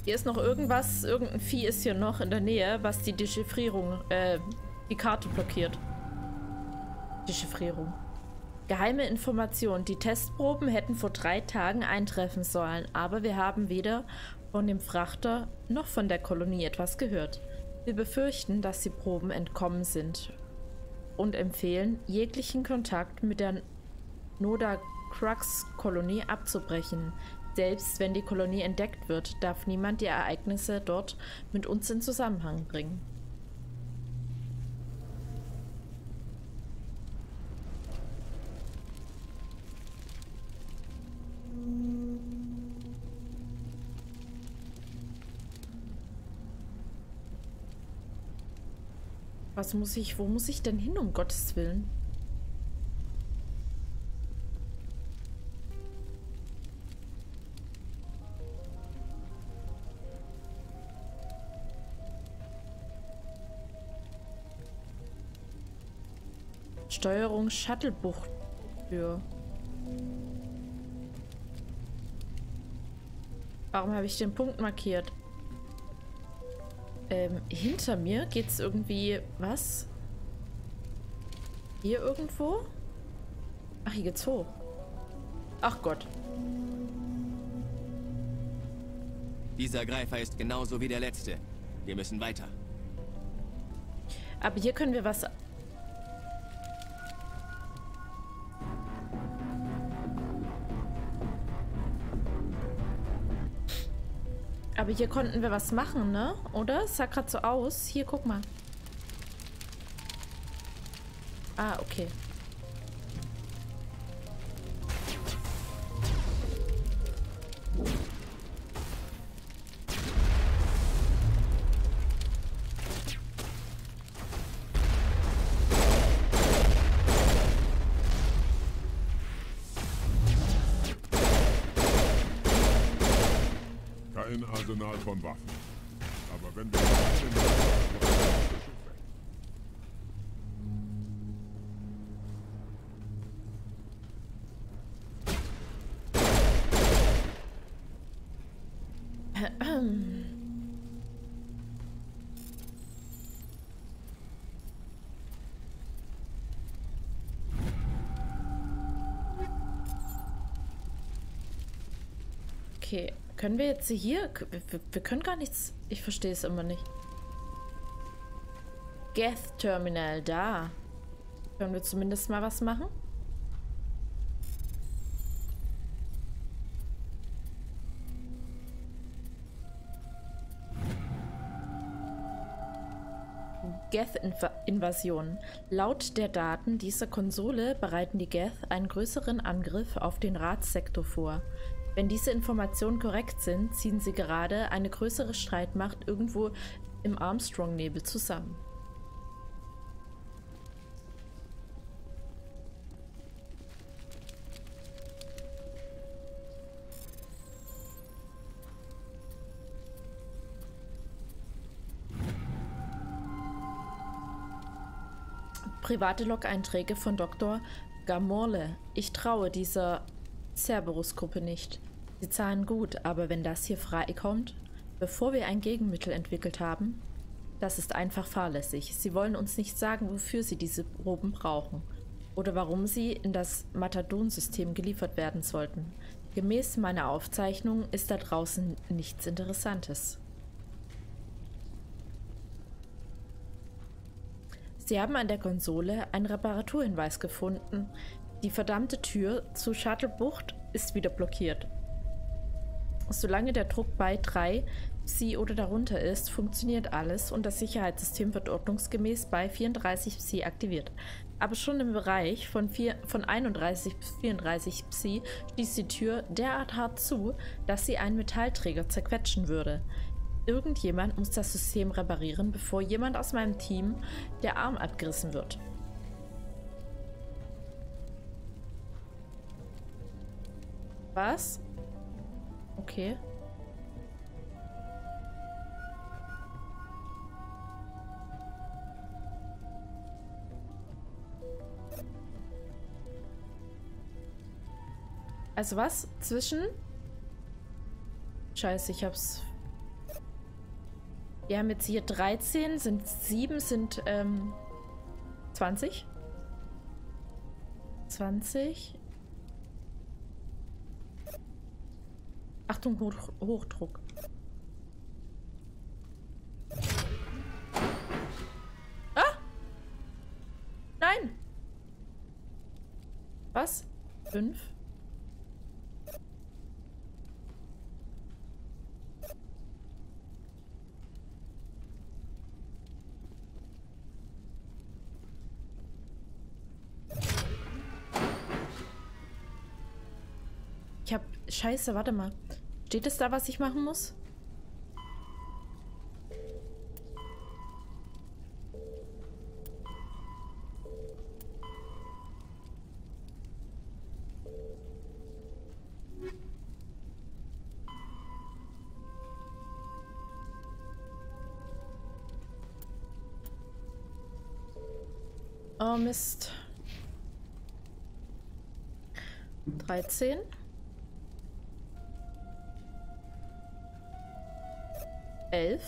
Hier ist noch irgendwas, irgendein Vieh ist hier noch in der Nähe, was die Dechiffrierung, äh, die Karte blockiert. Dechiffrierung. Geheime Information. Die Testproben hätten vor drei Tagen eintreffen sollen, aber wir haben weder von dem Frachter noch von der Kolonie etwas gehört. Wir befürchten, dass die Proben entkommen sind und empfehlen, jeglichen Kontakt mit der Noda Crux-Kolonie abzubrechen. Selbst wenn die Kolonie entdeckt wird, darf niemand die Ereignisse dort mit uns in Zusammenhang bringen. Was muss ich, wo muss ich denn hin, um Gottes Willen? Steuerung Shuttlebucht für. Warum habe ich den Punkt markiert? Ähm, hinter mir geht's irgendwie. Was? Hier irgendwo? Ach, hier geht's hoch. Ach Gott. Dieser Greifer ist genauso wie der letzte. Wir müssen weiter. Aber hier können wir was. Aber hier konnten wir was machen, ne? Oder? Es sah gerade so aus. Hier, guck mal. Ah, okay. Kein Arsenal von Waffen. Aber wenn wir sind, das Schiff weg. Okay, können wir jetzt hier... Wir, wir können gar nichts... Ich verstehe es immer nicht. Geth Terminal, da. Können wir zumindest mal was machen? Geth-Invasion. Laut der Daten dieser Konsole bereiten die Geth einen größeren Angriff auf den Ratssektor vor. Wenn diese Informationen korrekt sind, ziehen sie gerade eine größere Streitmacht irgendwo im Armstrong-Nebel zusammen. Private Log-Einträge von Doktor Gamorle. Ich traue dieser Cerberus-Gruppe nicht. Sie zahlen gut, aber wenn das hier freikommt, bevor wir ein Gegenmittel entwickelt haben, das ist einfach fahrlässig. Sie wollen uns nicht sagen, wofür sie diese Proben brauchen oder warum sie in das Matadon-System geliefert werden sollten. Gemäß meiner Aufzeichnung ist da draußen nichts Interessantes. Sie haben an der Konsole einen Reparaturhinweis gefunden. Die verdammte Tür zur Shuttlebucht ist wieder blockiert. Solange der Druck bei drei Psi oder darunter ist, funktioniert alles und das Sicherheitssystem wird ordnungsgemäß bei vierunddreißig Psi aktiviert. Aber schon im Bereich von, vier, von einunddreißig bis vierunddreißig Psi schließt die Tür derart hart zu, dass sie einen Metallträger zerquetschen würde. Irgendjemand muss das System reparieren, bevor jemand aus meinem Team der Arm abgerissen wird. Was? Okay. Also was? Zwischen? Scheiße, ich hab's Wir haben jetzt hier dreizehn, sind sieben, sind ähm, zwanzig. zwanzig. Achtung, Hoch Hochdruck. Ah! Nein! Was? Fünf? Ich hab... Scheiße, warte mal. Steht es da, was ich machen muss? Oh Mist. dreizehn. elf.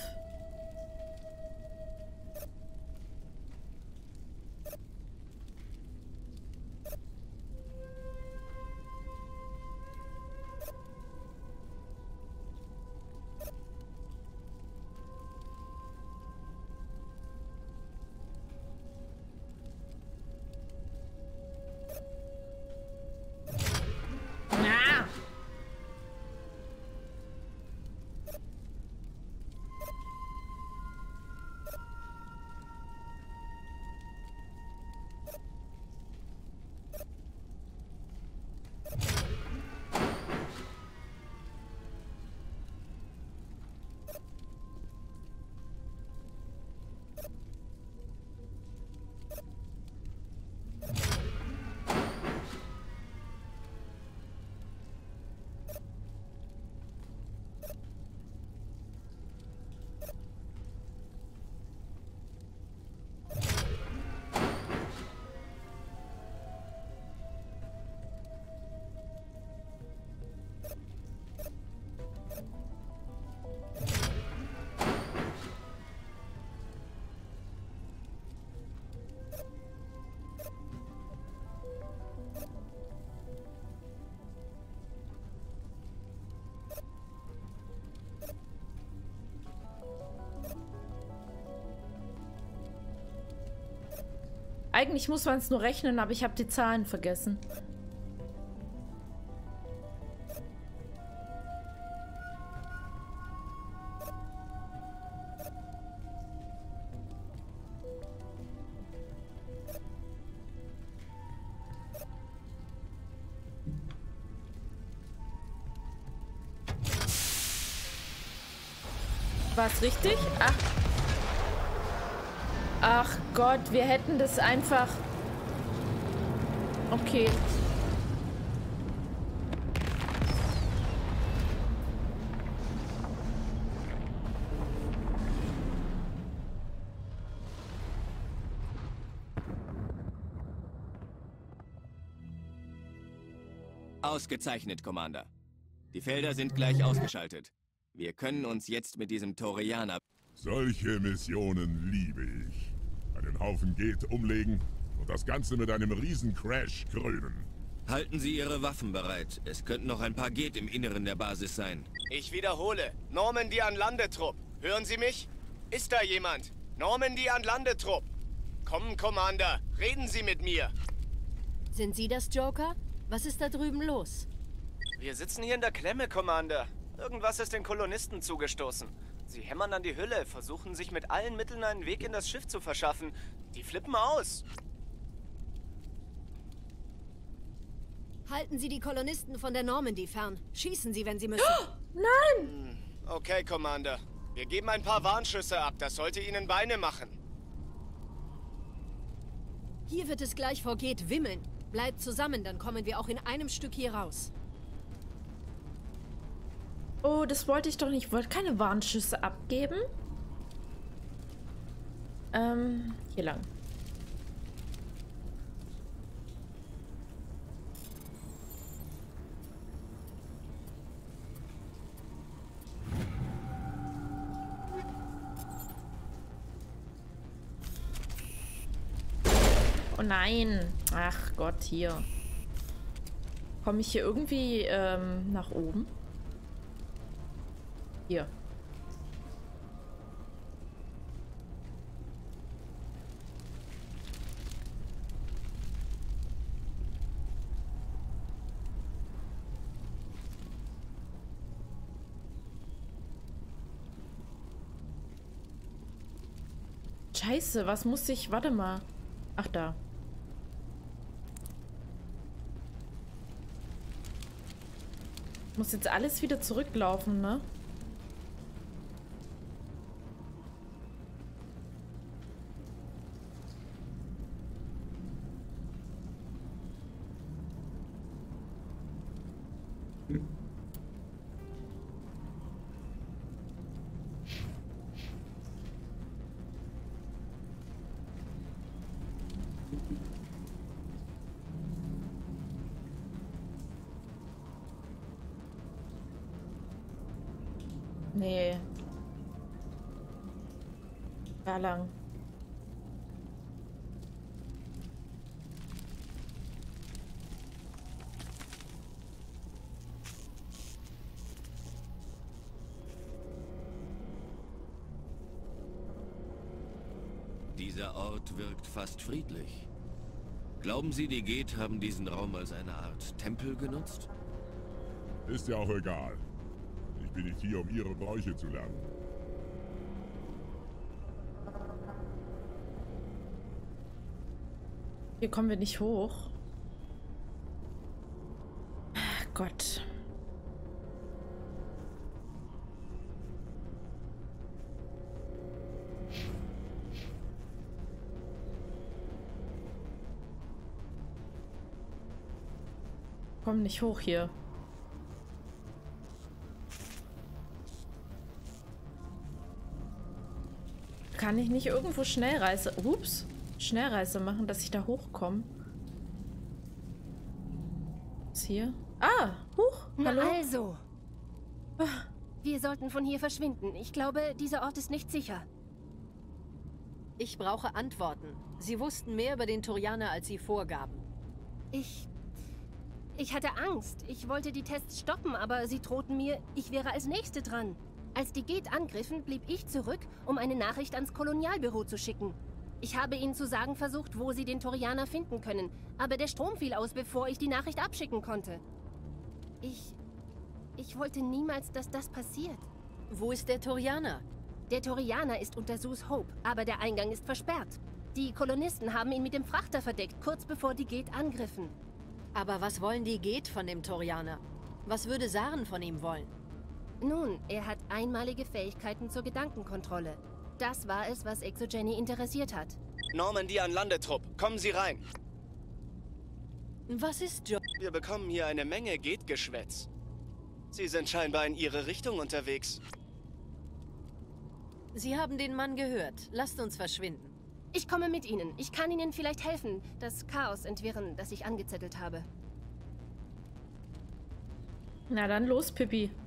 Eigentlich muss man es nur rechnen, aber ich habe die Zahlen vergessen. War es richtig? Ach. Ach Gott, wir hätten das einfach... Okay. Ausgezeichnet, Commander. Die Felder sind gleich ausgeschaltet. Wir können uns jetzt mit diesem Torianer... Solche Missionen liebe ich. Einen Haufen Geth umlegen und das Ganze mit einem Riesen-Crash krönen. Halten Sie Ihre Waffen bereit. Es könnten noch ein paar Geth im Inneren der Basis sein. Ich wiederhole. Normandy an Landetrupp. Hören Sie mich? Ist da jemand? Normandy an Landetrupp. Kommen, Commander. Reden Sie mit mir. Sind Sie das, Joker? Was ist da drüben los? Wir sitzen hier in der Klemme, Commander. Irgendwas ist den Kolonisten zugestoßen. Sie hämmern an die Hülle, versuchen sich mit allen Mitteln einen Weg in das Schiff zu verschaffen. Die flippen aus. Halten Sie die Kolonisten von der Normandy fern. Schießen Sie, wenn Sie müssen. Oh, nein! Okay, Commander. Wir geben ein paar Warnschüsse ab. Das sollte Ihnen Beine machen. Hier wird es gleich vor Geth wimmeln. Bleibt zusammen, dann kommen wir auch in einem Stück hier raus. Oh, das wollte ich doch nicht. Ich wollte keine Warnschüsse abgeben. Ähm, hier lang. Oh nein. Ach Gott, hier. Komme ich hier irgendwie ähm, nach oben? Hier. Scheiße, was muss ich... Warte mal. Ach, da. Muss jetzt alles wieder zurücklaufen, ne? Nee. Da lang. Dieser Ort wirkt fast friedlich. Glauben Sie, die Geth haben diesen Raum als eine Art Tempel genutzt? Ist ja auch egal. Ich bin nicht hier, um Ihre Bräuche zu lernen. Hier kommen wir nicht hoch. Ach Gott. Komm nicht hoch hier. Kann ich nicht irgendwo Schnellreise... Ups. Schnellreise machen, dass ich da hochkomme? Was ist hier? Ah, huch. Hallo? Na also. Wir sollten von hier verschwinden. Ich glaube, dieser Ort ist nicht sicher. Ich brauche Antworten. Sie wussten mehr über den Turianer, als Sie vorgaben. Ich... Ich hatte Angst. Ich wollte die Tests stoppen, aber sie drohten mir, ich wäre als Nächste dran. Als die Geth angriffen, blieb ich zurück, um eine Nachricht ans Kolonialbüro zu schicken. Ich habe ihnen zu sagen versucht, wo sie den Turianer finden können, aber der Strom fiel aus, bevor ich die Nachricht abschicken konnte. Ich... Ich wollte niemals, dass das passiert. Wo ist der Turianer? Der Turianer ist unter Sus Hope, aber der Eingang ist versperrt. Die Kolonisten haben ihn mit dem Frachter verdeckt, kurz bevor die Geth angriffen. Aber was wollen die Geth von dem Turianer? Was würde Saren von ihm wollen? Nun, er hat einmalige Fähigkeiten zur Gedankenkontrolle. Das war es, was Exogeny interessiert hat. Normandy an Landetrupp, kommen Sie rein. Was ist Joe? Wir bekommen hier eine Menge Geth-Geschwätz. Sie sind scheinbar in Ihre Richtung unterwegs. Sie haben den Mann gehört. Lasst uns verschwinden. Ich komme mit Ihnen. Ich kann Ihnen vielleicht helfen, das Chaos entwirren, das ich angezettelt habe. Na dann los, Pippi.